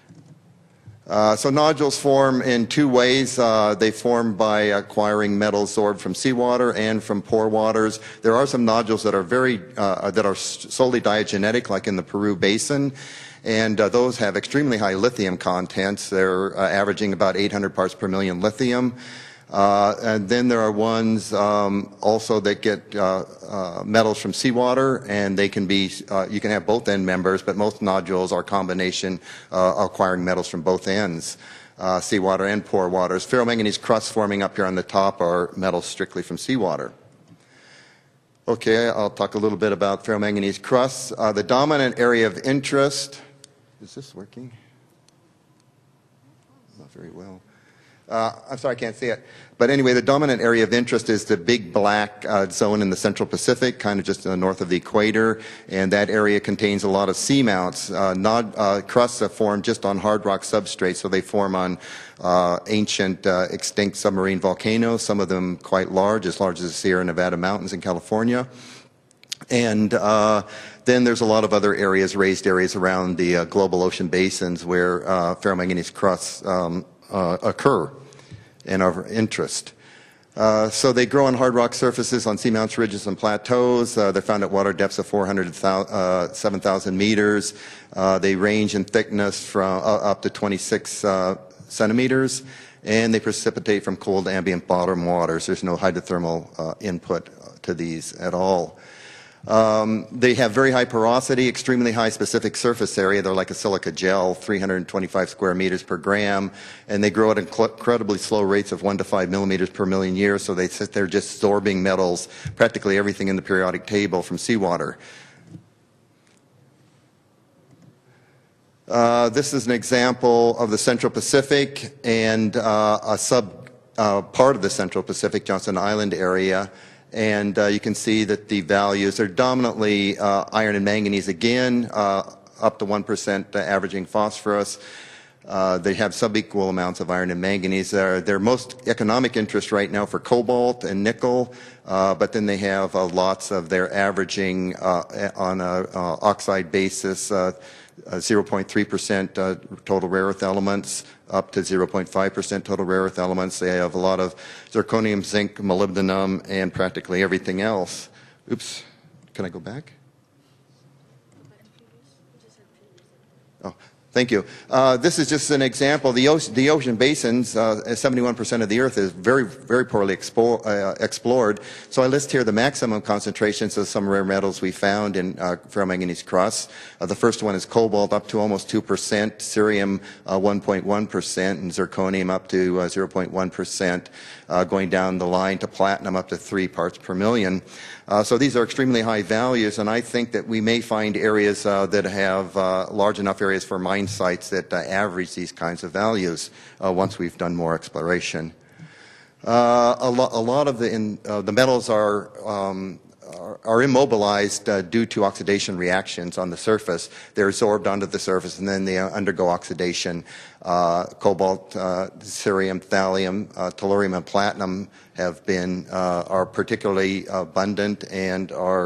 So nodules form in two ways. They form by acquiring metal absorbed from seawater and from pore waters. There are some nodules that are solely diagenetic, like in the Peru Basin, and those have extremely high lithium contents. They're averaging about 800 parts per million lithium. And then there are ones also that get metals from seawater, and they can be, you can have both end members, but most nodules are a combination acquiring metals from both ends, seawater and pore waters. Ferromanganese crusts forming up here on the top are metals strictly from seawater. Okay, I'll talk a little bit about ferromanganese crusts. The dominant area of interest, is this working? Not very well. I'm sorry, I can't see it. But anyway, the dominant area of interest is the big black zone in the Central Pacific, kind of just north of the equator, and that area contains a lot of seamounts. Crusts are formed just on hard rock substrates, so they form on ancient extinct submarine volcanoes, some of them quite large as the Sierra Nevada mountains in California. And then there's a lot of other areas, raised areas around the global ocean basins where ferromanganese crusts occur and are of interest. So they grow on hard rock surfaces on seamounts, ridges, and plateaus. They're found at water depths of 400 to 7,000 meters. They range in thickness from up to 26 centimeters, and they precipitate from cold ambient bottom waters. There's no hydrothermal input to these at all. They have very high porosity, extremely high specific surface area. They're like a silica gel, 325 square meters per gram, and they grow at incredibly slow rates of 1 to 5 millimeters per million years, so they sit there just absorbing metals, practically everything in the periodic table from seawater. This is an example of the Central Pacific and a part of the Central Pacific, Johnston Island area. And you can see that the values are dominantly iron and manganese again, up to 1% averaging phosphorus. They have subequal amounts of iron and manganese. Their most economic interest right now for cobalt and nickel, but then they have lots of their averaging on an oxide basis, 0.3% total rare earth elements, up to 0.5% total rare earth elements. They have a lot of zirconium, zinc, molybdenum, and practically everything else. Oops, can I go back? Oh, thank you. This is just an example. The ocean basins, 71% of the Earth is very, very poorly explored. So I list here the maximum concentrations of some rare metals we found in ferromanganese crusts. The first one is cobalt, up to almost 2%, cerium 1.1%, and zirconium up to 0.1%, going down the line to platinum up to 3 parts per million. So these are extremely high values, and I think that we may find areas that have large enough areas for mine sites that average these kinds of values once we've done more exploration. A lot of the metals are immobilized due to oxidation reactions on the surface. They're absorbed onto the surface and then they undergo oxidation. Cobalt, cerium, thallium, tellurium, and platinum are particularly abundant, and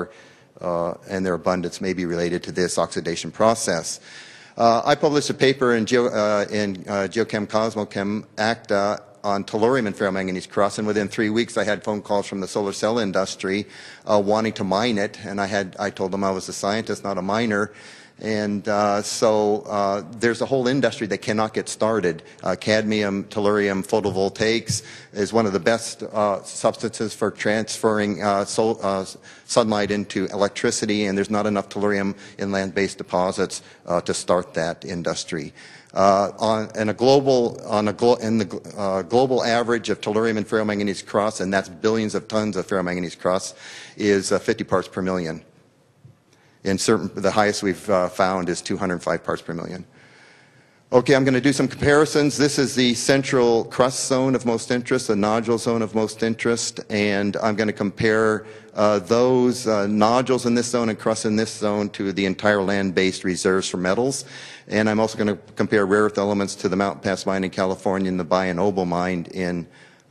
their abundance may be related to this oxidation process. I published a paper in Geochem Cosmochem Acta on tellurium and ferromanganese crusts, and within 3 weeks I had phone calls from the solar cell industry wanting to mine it, and I told them I was a scientist, not a miner. And so there's a whole industry that cannot get started. Cadmium, tellurium, photovoltaics is one of the best substances for transferring sunlight into electricity, and there's not enough tellurium in land-based deposits to start that industry. In the global average of tellurium and ferromanganese crusts, and that's billions of tons of ferromanganese crusts, is 50 parts per million. The highest we've found is 205 parts per million. Okay, I'm going to do some comparisons. This is the central crust zone of most interest, the nodule zone of most interest, and I'm going to compare those nodules in this zone and crusts in this zone to the entire land-based reserves for metals. And I'm also going to compare rare earth elements to the Mountain Pass mine in California and the Bayan Obel mine in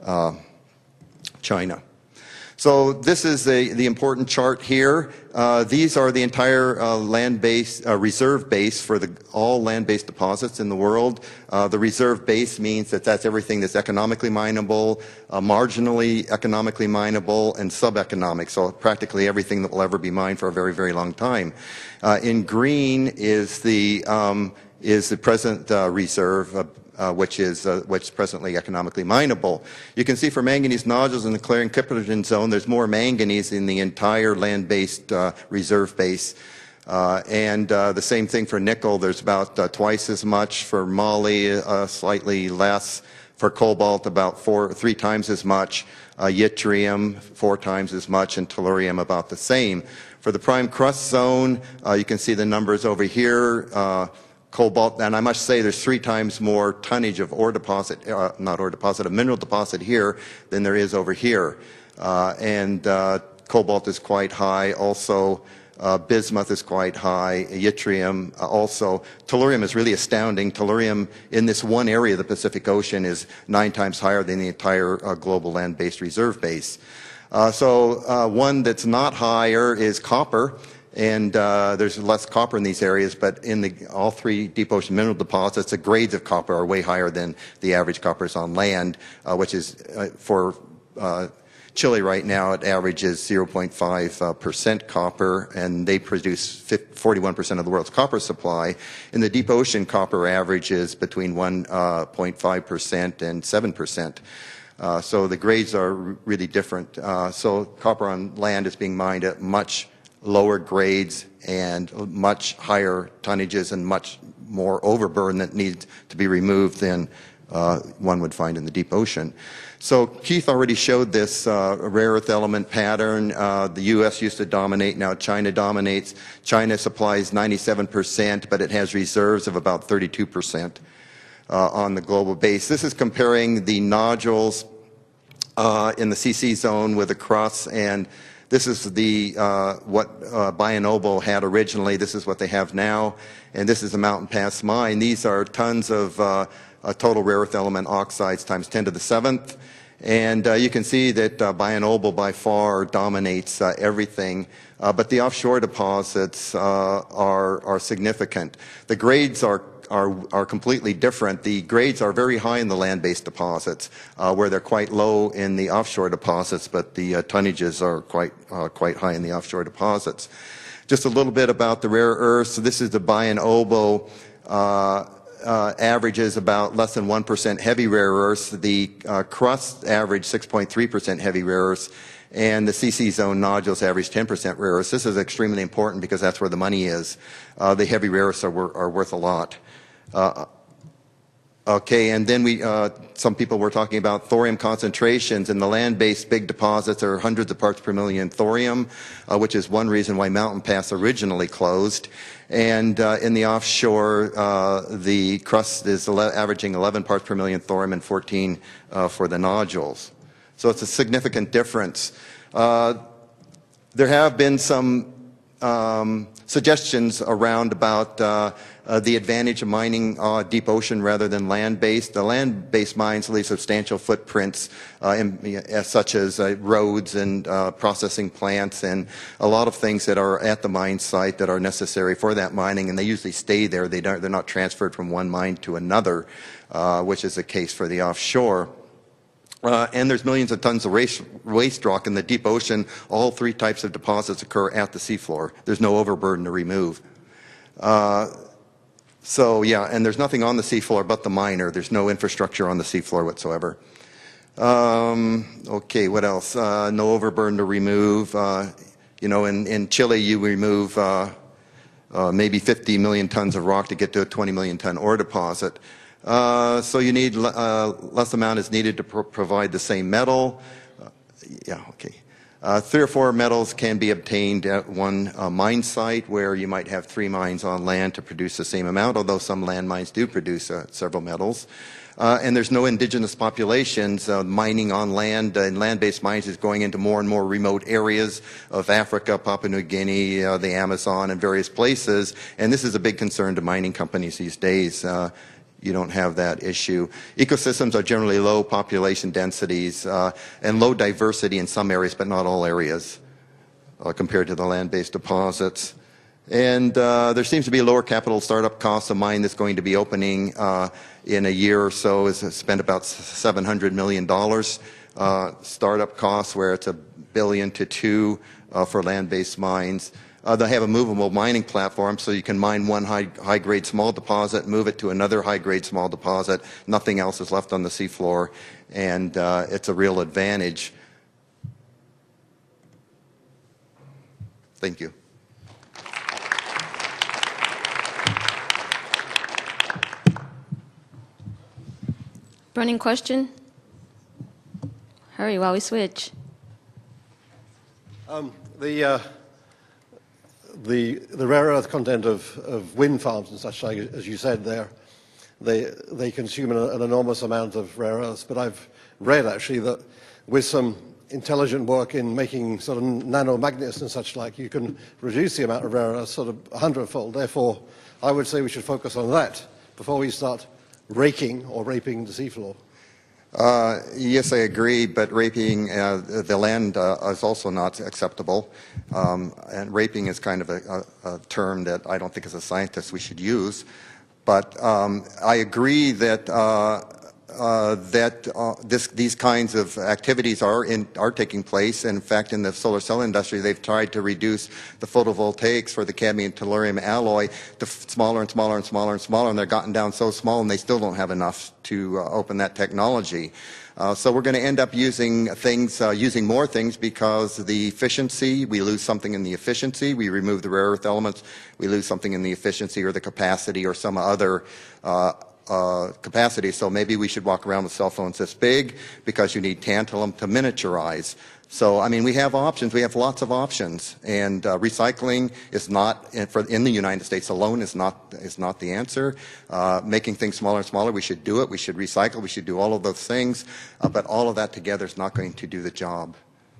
China. So this is the important chart here. These are the entire land-based reserve base for all land-based deposits in the world. The reserve base means that that's everything that's economically mineable, marginally economically mineable, and sub-economic. So practically everything that will ever be mined for a very, very long time. In green is the present reserve. Which is presently economically mineable. You can see for manganese nodules in the Clarion-Clipperton zone, there's more manganese in the entire land-based reserve base. And the same thing for nickel. There's about twice as much. For moly, slightly less. For cobalt, about 3 times as much. Yttrium, 4 times as much, and tellurium about the same. For the prime crust zone, you can see the numbers over here. cobalt, and I must say there's 3 times more tonnage of ore deposit, not ore deposit, of mineral deposit here than there is over here. Cobalt is quite high. Also, bismuth is quite high. Yttrium also. Tellurium is really astounding. Tellurium in this one area of the Pacific Ocean is 9 times higher than the entire global land-based reserve base. One that's not higher is copper. And there's less copper in these areas, but in all 3 deep ocean mineral deposits, the grades of copper are way higher than the average coppers on land, which is for Chile right now, it averages 0.5% copper, and they produce 41% of the world's copper supply. In the deep ocean, copper averages between 1.5% and 7%. So the grades are really different. So copper on land is being mined at much lower grades and much higher tonnages and much more overburden that needs to be removed than one would find in the deep ocean. So Keith already showed this rare earth element pattern. The U.S. used to dominate, now China dominates. China supplies 97%, but it has reserves of about 32% on the global base. This is comparing the nodules in the CC zone with the crusts, and this is what Bayan Obo had originally. This is what they have now, and this is the Mountain Pass mine. These are tons of total rare earth element oxides times 10 to the 7th, and you can see that Bayan Obo by far dominates everything. But the offshore deposits are significant. The grades are completely different. The grades are very high in the land-based deposits, where they're quite low in the offshore deposits, but the tonnages are quite high in the offshore deposits. Just a little bit about the rare earths. This is the Bayan Obo. Averages about less than 1% heavy rare earths. The crust average 6.3% heavy rare earths, and the CC zone nodules average 10% rare earths. This is extremely important because that's where the money is. The heavy rare earths are worth a lot. Okay, and then some people were talking about thorium concentrations. In the land-based big deposits, there are hundreds of parts per million thorium, which is one reason why Mountain Pass originally closed. And in the offshore, the crust is averaging 11 parts per million thorium and 14 for the nodules. So it's a significant difference. There have been some suggestions around about the advantage of mining deep ocean rather than land-based. The land-based mines leave substantial footprints such as roads and processing plants and a lot of things that are at the mine site that are necessary for that mining, and they usually stay there. They're not transferred from one mine to another, which is the case for the offshore. And there's millions of tons of waste rock in the deep ocean. All 3 types of deposits occur at the seafloor. There's no overburden to remove. So yeah, and there's nothing on the seafloor but the miner. There's no infrastructure on the seafloor whatsoever. Okay, what else? No overburden to remove. You know, in Chile, you remove maybe 50 million tons of rock to get to a 20 million ton ore deposit. So you need less amount is needed to provide the same metal. Yeah, okay. 3 or 4 metals can be obtained at one mine site, where you might have 3 mines on land to produce the same amount, although some land mines do produce several metals. And there's no indigenous populations. Mining on land and land-based mines is going into more and more remote areas of Africa, Papua New Guinea, the Amazon, and various places. And this is a big concern to mining companies these days. You don't have that issue. Ecosystems are generally low population densities and low diversity in some areas, but not all areas, compared to the land-based deposits. And there seems to be a lower capital startup cost. A mine that's going to be opening in a year or so is spent about $700 million startup costs, where it's $1 billion to $2 billion for land-based mines. They have a movable mining platform, so you can mine one high-grade small deposit, move it to another high-grade small deposit. Nothing else is left on the seafloor, and it's a real advantage. Thank you. Burning question? the rare earth content of wind farms and such like, as you said there, they consume an enormous amount of rare earths. But I've read actually that with some intelligent work in making sort of nanomagnets and such like, you can reduce the amount of rare earths sort of 100-fold. Therefore, I would say we should focus on that before we start raking or raping the seafloor. Yes, I agree, but raping the land is also not acceptable. And raping is kind of a term that I don't think as a scientist we should use. But I agree that these kinds of activities are taking place. And in fact, in the solar cell industry, they've tried to reduce the photovoltaics for the cadmium tellurium alloy to smaller and smaller and smaller and smaller, and they're gotten down so small, and they still don't have enough to open that technology. So we're going to end up using things, using more things, because the efficiency, we lose something in the efficiency. We remove the rare earth elements, we lose something in the efficiency or the capacity or some other capacity. So maybe we should walk around with cell phones this big, because you need tantalum to miniaturize. So, I mean, we have options. We have lots of options. And recycling is not, in the United States alone, is not the answer. Making things smaller and smaller, we should do it. We should recycle. We should do all of those things. But all of that together is not going to do the job.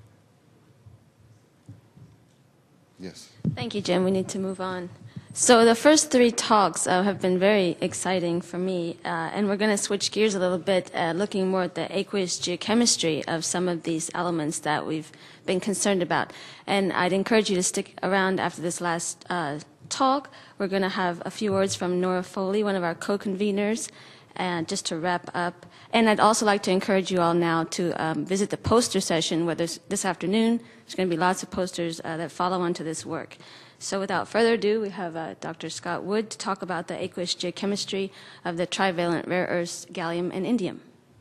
Yes. Thank you, Jim. We need to move on. So the first three talks have been very exciting for me, and we're going to switch gears a little bit, looking more at the aqueous geochemistry of some of these elements that we've been concerned about. And I'd encourage you to stick around after this last talk. We're going to have a few words from Nora Foley, one of our co-conveners, and just to wrap up. And I'd also like to encourage you all now to visit the poster session, where this afternoon. There's going to be lots of posters that follow onto this work. So without further ado, we have Dr. Scott Wood to talk about the aqueous geochemistry of the trivalent rare earths, gallium and indium.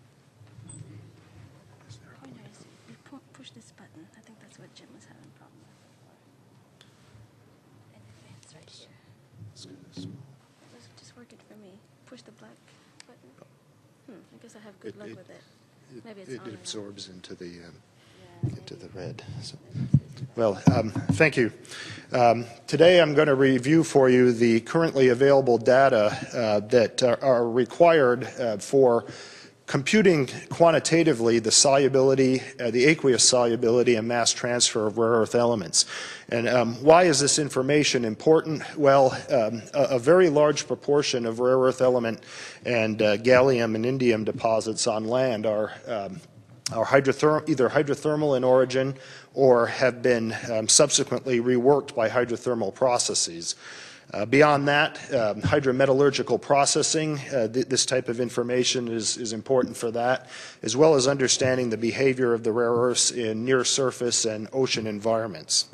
Push this button. I think that's what Jim was having a problem with. And advance right here. Just work it for me. Push the black button. I guess I have good luck with it. Maybe it's on it absorbs into the red. So. Well, thank you. Today I'm going to review for you the currently available data that are required for computing quantitatively the solubility, the aqueous solubility and mass transfer of rare earth elements. And why is this information important? Well, a very large proportion of rare earth element and gallium and indium deposits on land are either hydrothermal in origin or have been subsequently reworked by hydrothermal processes. Beyond that, hydrometallurgical processing, this type of information is important for that, as well as understanding the behavior of the rare earths in near surface and ocean environments.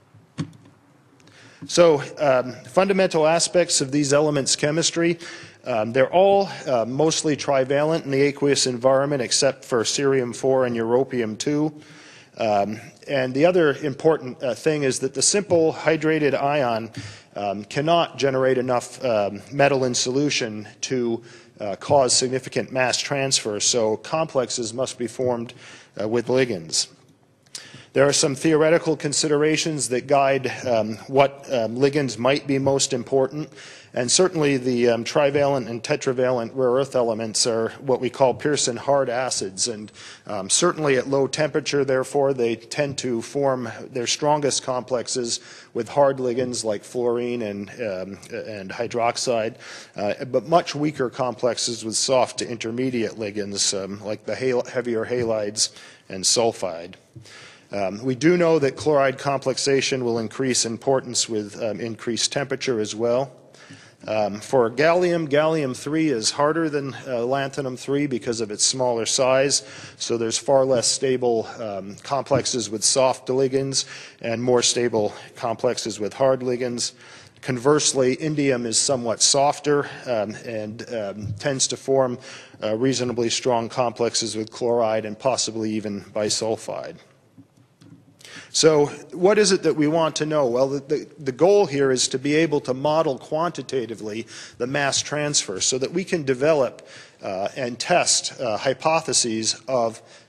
So, fundamental aspects of these elements' chemistry. They're all mostly trivalent in the aqueous environment, except for cerium-4 and europium-2. And the other important thing is that the simple hydrated ion cannot generate enough metal in solution to cause significant mass transfer, so complexes must be formed with ligands. There are some theoretical considerations that guide what ligands might be most important. And certainly the trivalent and tetravalent rare earth elements are what we call Pearson hard acids. And certainly at low temperature, therefore, they tend to form their strongest complexes with hard ligands like fluorine and hydroxide, but much weaker complexes with soft to intermediate ligands like the heavier halides and sulfide. We do know that chloride complexation will increase importance with increased temperature as well. For gallium, gallium-3 is harder than lanthanum-3 because of its smaller size, so there's far less stable complexes with soft ligands and more stable complexes with hard ligands. Conversely, indium is somewhat softer and tends to form reasonably strong complexes with chloride and possibly even bisulfide. So what is it that we want to know? Well, the goal here is to be able to model quantitatively the mass transfer so that we can develop and test hypotheses of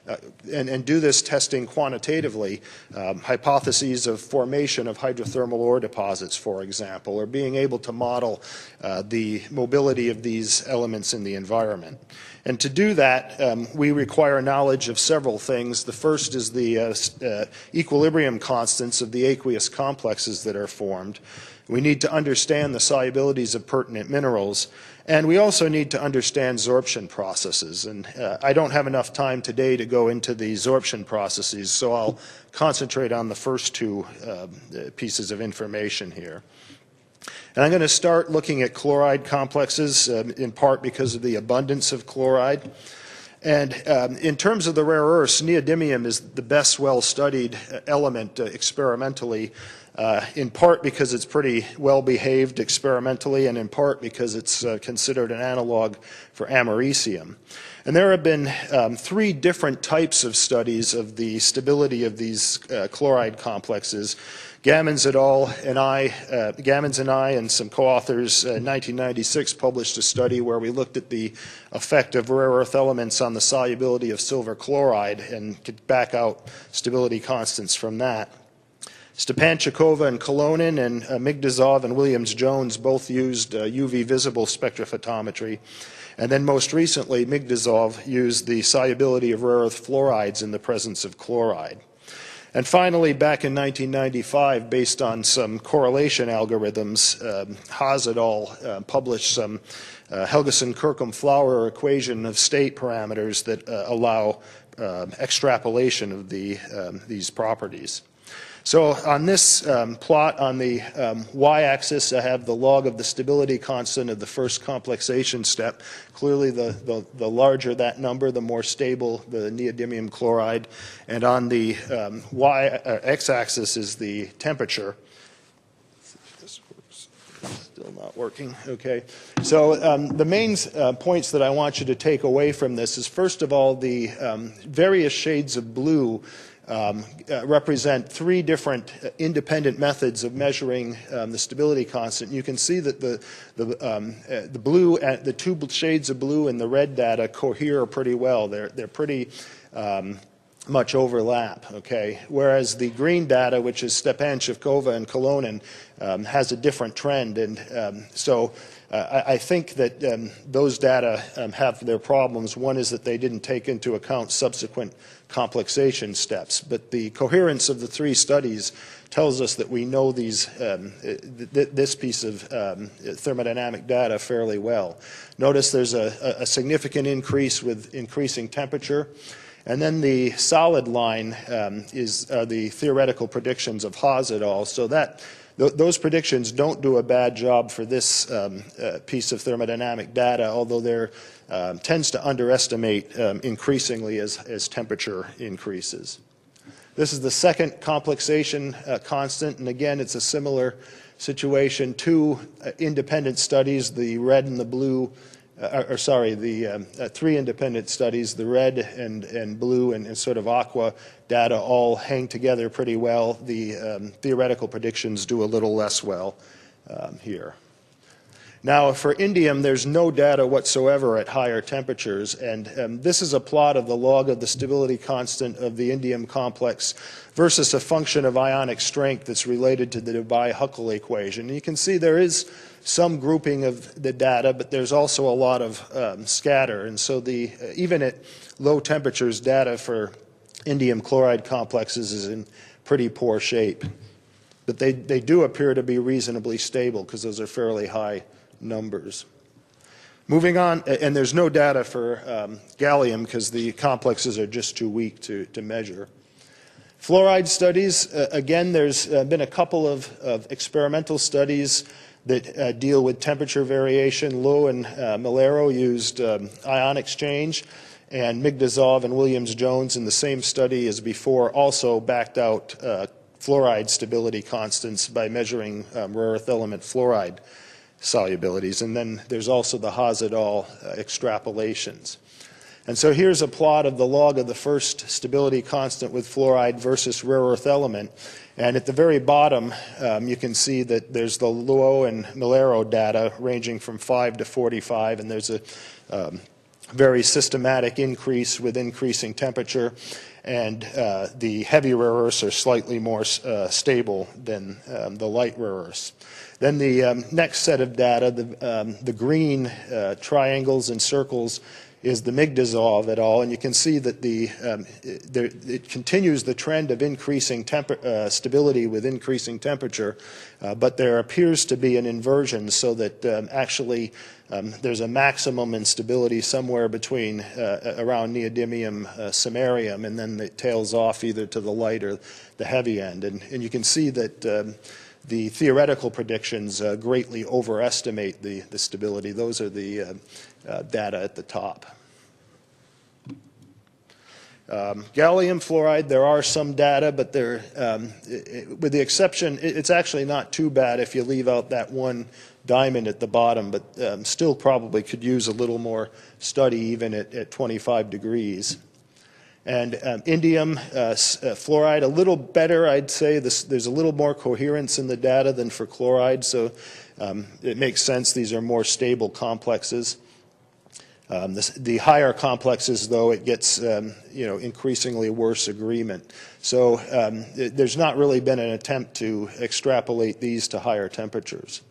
and do this testing quantitatively, hypotheses of formation of hydrothermal ore deposits, for example, or being able to model the mobility of these elements in the environment. And to do that, we require knowledge of several things. The first is the equilibrium constants of the aqueous complexes that are formed. We need to understand the solubilities of pertinent minerals, and we also need to understand sorption processes. And I don't have enough time today to go into the sorption processes, so I'll concentrate on the first two pieces of information here. And I'm going to start looking at chloride complexes, in part because of the abundance of chloride. And in terms of the rare earths, neodymium is the best well-studied element experimentally, in part because it's pretty well-behaved experimentally, and in part because it's considered an analog for americium. And there have been 3 different types of studies of the stability of these chloride complexes. Gammons et al. Gammons and I and some co-authors in 1996 published a study where we looked at the effect of rare earth elements on the solubility of silver chloride and could back out stability constants from that. Stepanchikova and Kolonin and Migdazov and Williams-Jones both used UV visible spectrophotometry. And then most recently, Migdazov used the solubility of rare earth fluorides in the presence of chloride. And finally, back in 1995, based on some correlation algorithms, Haas et al. Published some Helgeson-Kirkham-Flower equation of state parameters that allow extrapolation of these properties. So on this plot on the y-axis, I have the log of the stability constant of the first complexation step. Clearly, the larger that number, the more stable the neodymium chloride. And on the x-axis is the temperature. This works. Still not working. Okay. So the main points that I want you to take away from this is, first of all, the various shades of blue represent 3 different independent methods of measuring the stability constant. You can see that the blue, the 2 shades of blue and the red data cohere pretty well. They're pretty much overlap, okay? Whereas the green data, which is Stepanchikova and Kolonin, has a different trend. And so I think that those data have their problems. One is that they didn't take into account subsequent complexation steps. But the coherence of the 3 studies tells us that we know these, this piece of thermodynamic data fairly well. Notice there's a significant increase with increasing temperature. And then the solid line is the theoretical predictions of Haas et al. So that those predictions don't do a bad job for this piece of thermodynamic data, although there tends to underestimate increasingly as temperature increases. This is the second complexation constant, and again, it's a similar situation. 2 independent studies, the red and the blue, the 3 independent studies, the red and blue and sort of aqua data all hang together pretty well. The theoretical predictions do a little less well here. Now, for indium, there's no data whatsoever at higher temperatures, and this is a plot of the log of the stability constant of the indium complex versus a function of ionic strength that's related to the Debye-Huckel equation. And you can see there is some grouping of the data, but there's also a lot of scatter, and so even at low temperatures, data for indium chloride complexes is in pretty poor shape. But they do appear to be reasonably stable because those are fairly high numbers. Moving on, and there's no data for gallium because the complexes are just too weak to measure. Fluoride studies, again, there's been a couple of experimental studies that deal with temperature variation. Lowe and Milero used ion exchange, and Migdazov and Williams-Jones in the same study as before also backed out fluoride stability constants by measuring rare earth element fluoride solubilities. And then there's also the Haas et al. Extrapolations. And so here's a plot of the log of the first stability constant with fluoride versus rare earth element. And at the very bottom, you can see that there's the Lowe and Milero data ranging from 5 to 45, and there's a very systematic increase with increasing temperature, and the heavy rare earths are slightly more stable than the light rare earths. Then the next set of data, the green triangles and circles, is the Migdasov et al., and you can see that it continues the trend of increasing stability with increasing temperature, but there appears to be an inversion, so that actually there's a maximum instability somewhere between around neodymium samarium, and then it tails off either to the light or the heavy end. And you can see that the theoretical predictions greatly overestimate the stability. Those are the data at the top. Gallium fluoride, there are some data, but with the exception, it's actually not too bad if you leave out that one diamond at the bottom, but still probably could use a little more study even at 25 degrees. And indium fluoride, a little better, I'd say. There's a little more coherence in the data than for chloride, so it makes sense. These are more stable complexes. The higher complexes, though, it gets increasingly worse agreement. So there's not really been an attempt to extrapolate these to higher temperatures.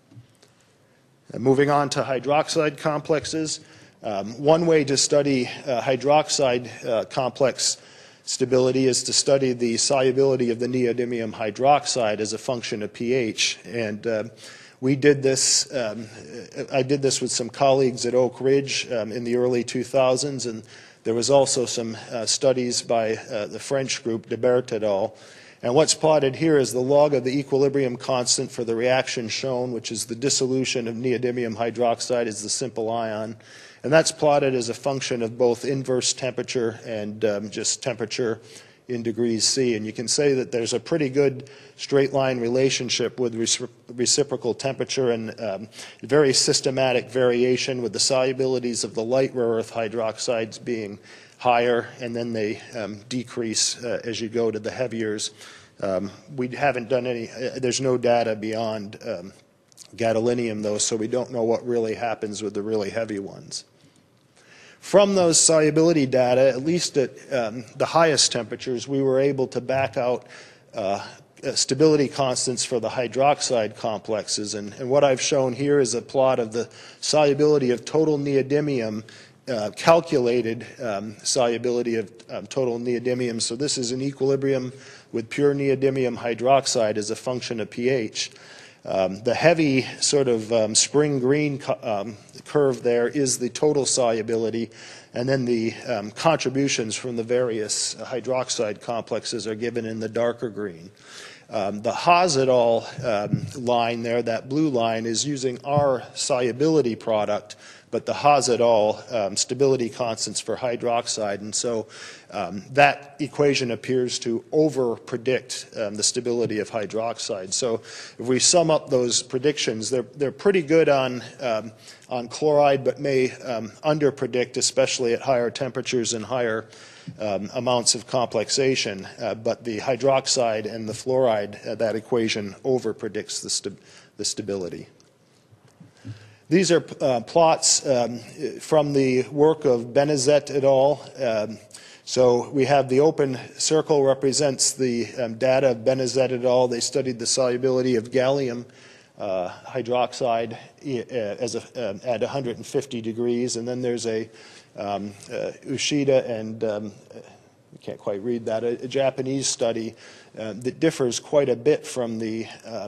Moving on to hydroxide complexes. One way to study hydroxide complex stability is to study the solubility of the neodymium hydroxide as a function of pH. And we did this, I did this with some colleagues at Oak Ridge in the early 2000s, and there was also some studies by the French group, Debert et al. And what's plotted here is the log of the equilibrium constant for the reaction shown, which is the dissolution of neodymium hydroxide as the simple ion. And that's plotted as a function of both inverse temperature and just temperature in degrees C. And you can say that there's a pretty good straight line relationship with reciprocal temperature and very systematic variation, with the solubilities of the light rare earth hydroxides being higher, and then they decrease as you go to the heaviers. We haven't done any, there's no data beyond gadolinium, though, so we don't know what really happens with the really heavy ones. From those solubility data, at least at the highest temperatures, we were able to back out stability constants for the hydroxide complexes. And what I've shown here is a plot of the solubility of total neodymium, calculated solubility of total neodymium. So this is an equilibrium with pure neodymium hydroxide as a function of pH. The heavy sort of spring green curve there is the total solubility, and then the contributions from the various hydroxide complexes are given in the darker green. The Haas et al. Line there, that blue line, is using our solubility product, but the Haas et al. Stability constants for hydroxide, and so that equation appears to over-predict the stability of hydroxide. So if we sum up those predictions, they're pretty good on chloride, but may under-predict, especially at higher temperatures and higher amounts of complexation. But the hydroxide and the fluoride, that equation over-predicts the stability. These are plots from the work of Benezet et al. So we have the open circle represents the data of Benezet et al. They studied the solubility of gallium hydroxide at 150 degrees, and then there's a Ushida and I can't quite read that, a Japanese study that differs quite a bit from the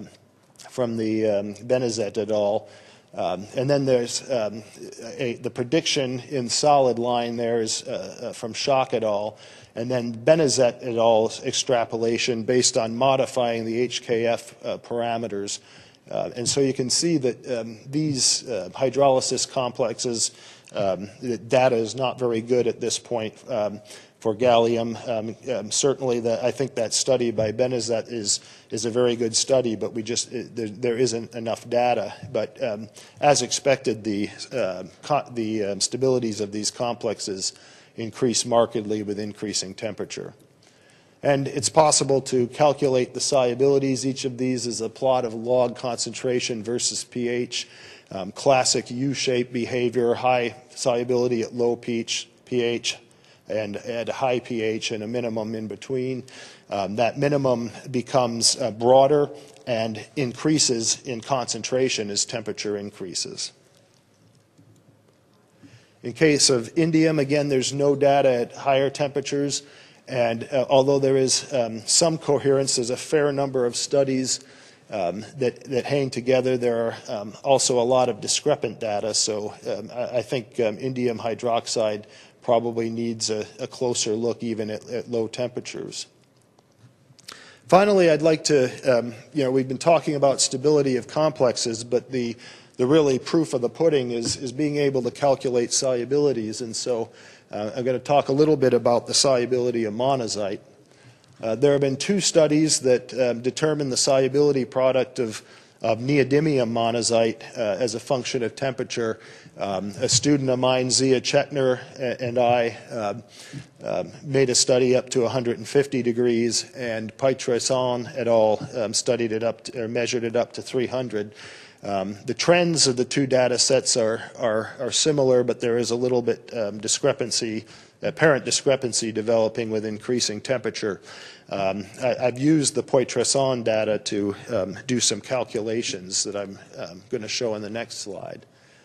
Benezet et al. And then there's the prediction in solid line there is from Schock et al. And then Benezet et al.'s extrapolation based on modifying the HKF parameters. And so you can see that these hydrolysis complexes, the data is not very good at this point for gallium. Certainly, I think that study by Benezet is a very good study, but we just there isn't enough data. But as expected, the stabilities of these complexes increase markedly with increasing temperature. And it's possible to calculate the solubilities. Each of these is a plot of log concentration versus pH. classic U-shaped behavior, high solubility at low pH, and at a high pH and a minimum in between. That minimum becomes broader and increases in concentration as temperature increases. In case of indium, again, there's no data at higher temperatures, and although there is some coherence, there's a fair number of studies that hang together. There are also a lot of discrepant data, so I think indium hydroxide probably needs a closer look even at low temperatures. Finally, I'd like to, we've been talking about stability of complexes, but the really proof of the pudding is being able to calculate solubilities, and so I'm going to talk a little bit about the solubility of monazite. There have been 2 studies that determine the solubility product of neodymium monazite as a function of temperature. A student of mine, Zia Chetner, and I made a study up to 150 degrees, and Paitreson et al. Studied it up to, or measured it up to 300. The trends of the 2 data sets are similar, but there is a little bit apparent discrepancy developing with increasing temperature. I've used the Poitresson data to do some calculations that I'm going to show in the next slide.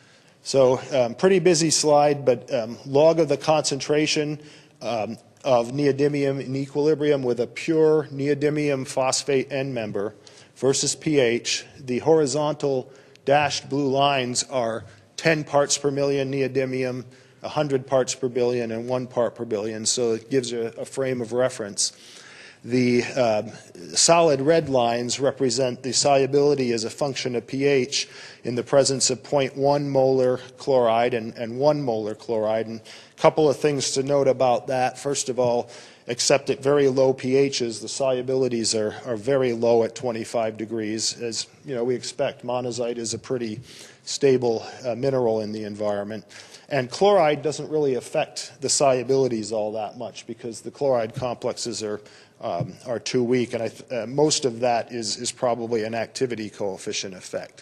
So pretty busy slide, but log of the concentration of neodymium in equilibrium with a pure neodymium phosphate end member versus pH. The horizontal dashed blue lines are 10 parts per million neodymium, 100 parts per billion, and 1 part per billion, so it gives you a frame of reference. The solid red lines represent the solubility as a function of pH in the presence of 0.1 molar chloride and 1 molar chloride. And a couple of things to note about that. First of all, except at very low pHs, the solubilities are very low at 25 degrees. As we expect, monazite is a pretty stable mineral in the environment. And chloride doesn't really affect the solubilities all that much because the chloride complexes are too weak, and most of that is probably an activity coefficient effect.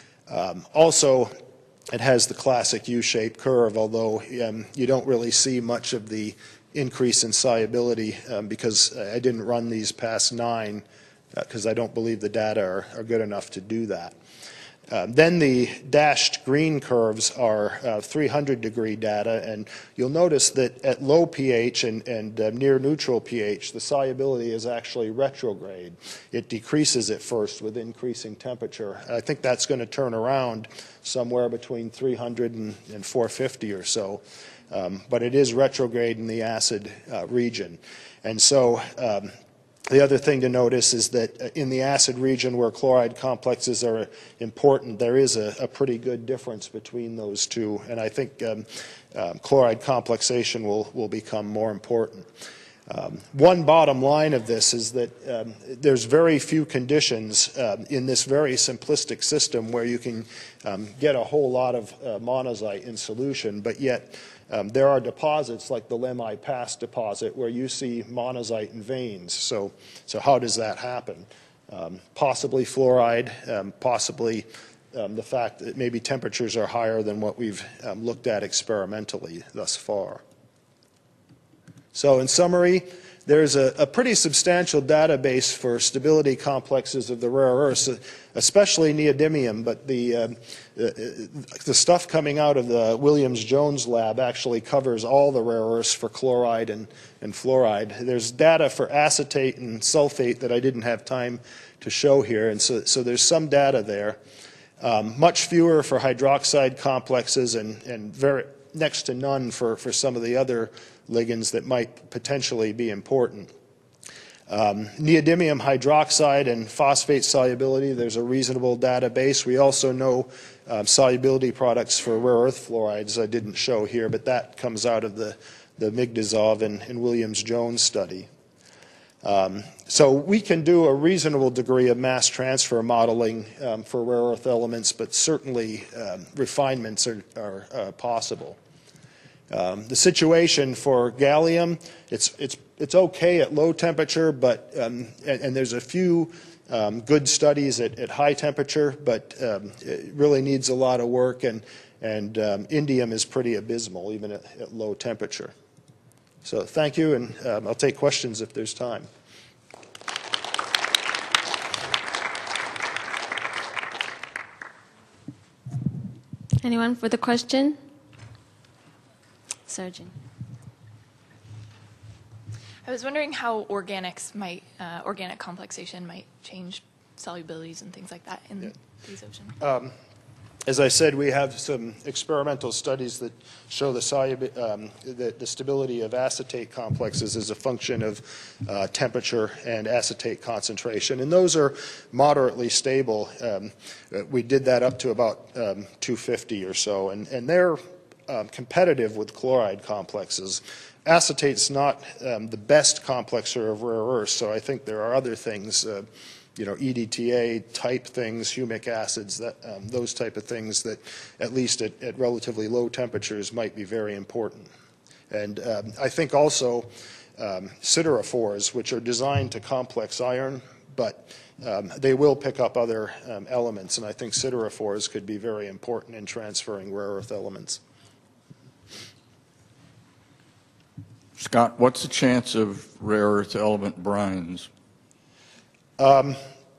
Also, it has the classic U-shaped curve, although you don't really see much of the increase in solubility because I didn't run these past 9 because I don't believe the data are good enough to do that. Then the dashed green curves are 300-degree data, and you'll notice that at low pH and near neutral pH, the solubility is actually retrograde. It decreases at first with increasing temperature. I think that's going to turn around somewhere between 300 and 450 or so, but it is retrograde in the acid region. And so the other thing to notice is that in the acid region where chloride complexes are important, there is a pretty good difference between those 2, and I think chloride complexation will become more important. One bottom line of this is that there's very few conditions in this very simplistic system where you can get a whole lot of monazite in solution, but yet there are deposits like the Lemhi Pass deposit where you see monazite in veins. So how does that happen? Possibly fluoride, possibly the fact that maybe temperatures are higher than what we've looked at experimentally thus far. So in summary, there's a pretty substantial database for stability complexes of the rare earths, especially neodymium, but the stuff coming out of the Williams-Jones lab actually covers all the rare earths for chloride and fluoride. There's data for acetate and sulfate that I didn't have time to show here, and so there's some data there. Much fewer for hydroxide complexes and very next to none for some of the other ligands that might potentially be important. Neodymium hydroxide and phosphate solubility, there's a reasonable database. We also know solubility products for rare earth fluorides I didn't show here, but that comes out of the Migdazov and Williams-Jones study. So we can do a reasonable degree of mass transfer modeling for rare earth elements, but certainly refinements are possible. The situation for gallium, it's okay at low temperature, but and there's a few good studies at high temperature, but it really needs a lot of work, and indium is pretty abysmal even at low temperature. So thank you, and I'll take questions if there's time. Anyone for the question? Surgeon. I was wondering how organics might, organic complexation might change solubilities and things like that in these oceans. As I said, we have some experimental studies that show the stability of acetate complexes as a function of temperature and acetate concentration, and those are moderately stable. We did that up to about 250 or so, and they're competitive with chloride complexes. Acetate's not the best complexer of rare earths, so I think there are other things, EDTA type things, humic acids, those type of things that at least at relatively low temperatures might be very important. And I think also siderophores, which are designed to complex iron, but they will pick up other elements, and I think siderophores could be very important in transferring rare earth elements. Scott, what's the chance of rare earth element brines? I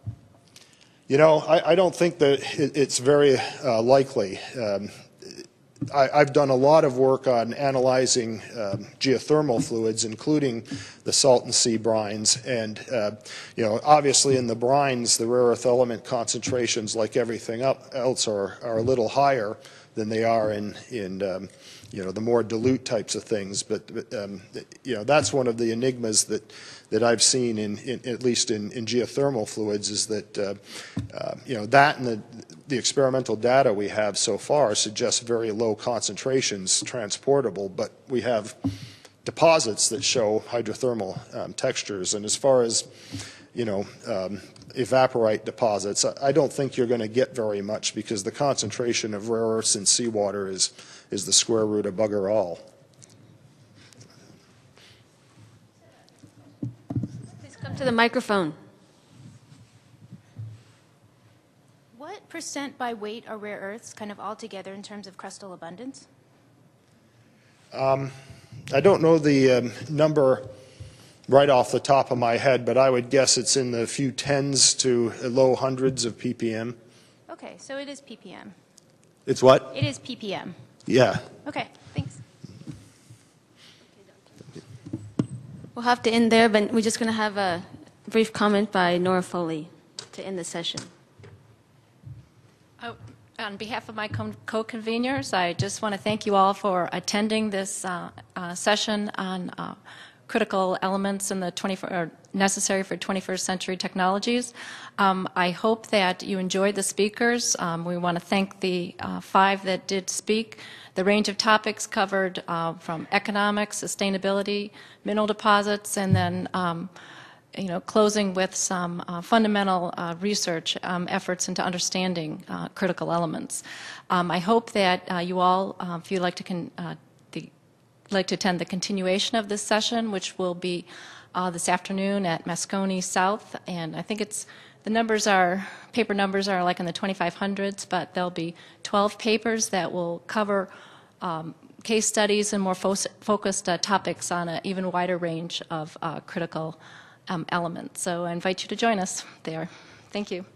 don't think that it's very likely. I've done a lot of work on analyzing geothermal fluids, including the Salton Sea brines, and obviously in the brines, the rare earth element concentrations, like everything else, are a little higher than they are in the more dilute types of things. But that's one of the enigmas that I've seen at least in geothermal fluids, is that that and the experimental data we have so far suggests very low concentrations transportable, but we have deposits that show hydrothermal textures. And as far as evaporite deposits, I don't think you're going to get very much, because the concentration of rare earths in seawater is the square root of bugger all. Please come to the microphone. What percent by weight are rare earths kind of all together in terms of crustal abundance? I don't know the number right off the top of my head, but I would guess it's in the few tens to low hundreds of ppm. Okay, so it is ppm. It's what? It is ppm. Yeah. Okay, thanks. We'll have to end there, but we're just going to have a brief comment by Nora Foley to end the session. On behalf of my co-conveners, I just want to thank you all for attending this session on critical elements in the necessary for 21st century technologies. I hope that you enjoyed the speakers. We want to thank the 5 that did speak. The range of topics covered from economics, sustainability, mineral deposits, and then closing with some fundamental research efforts into understanding critical elements. I hope that you all, if you'd like to attend the continuation of this session, which will be this afternoon at Moscone South, and I think paper numbers are like in the 2500s, but there'll be 12 papers that will cover case studies and more focused topics on an even wider range of critical elements. So I invite you to join us there. Thank you.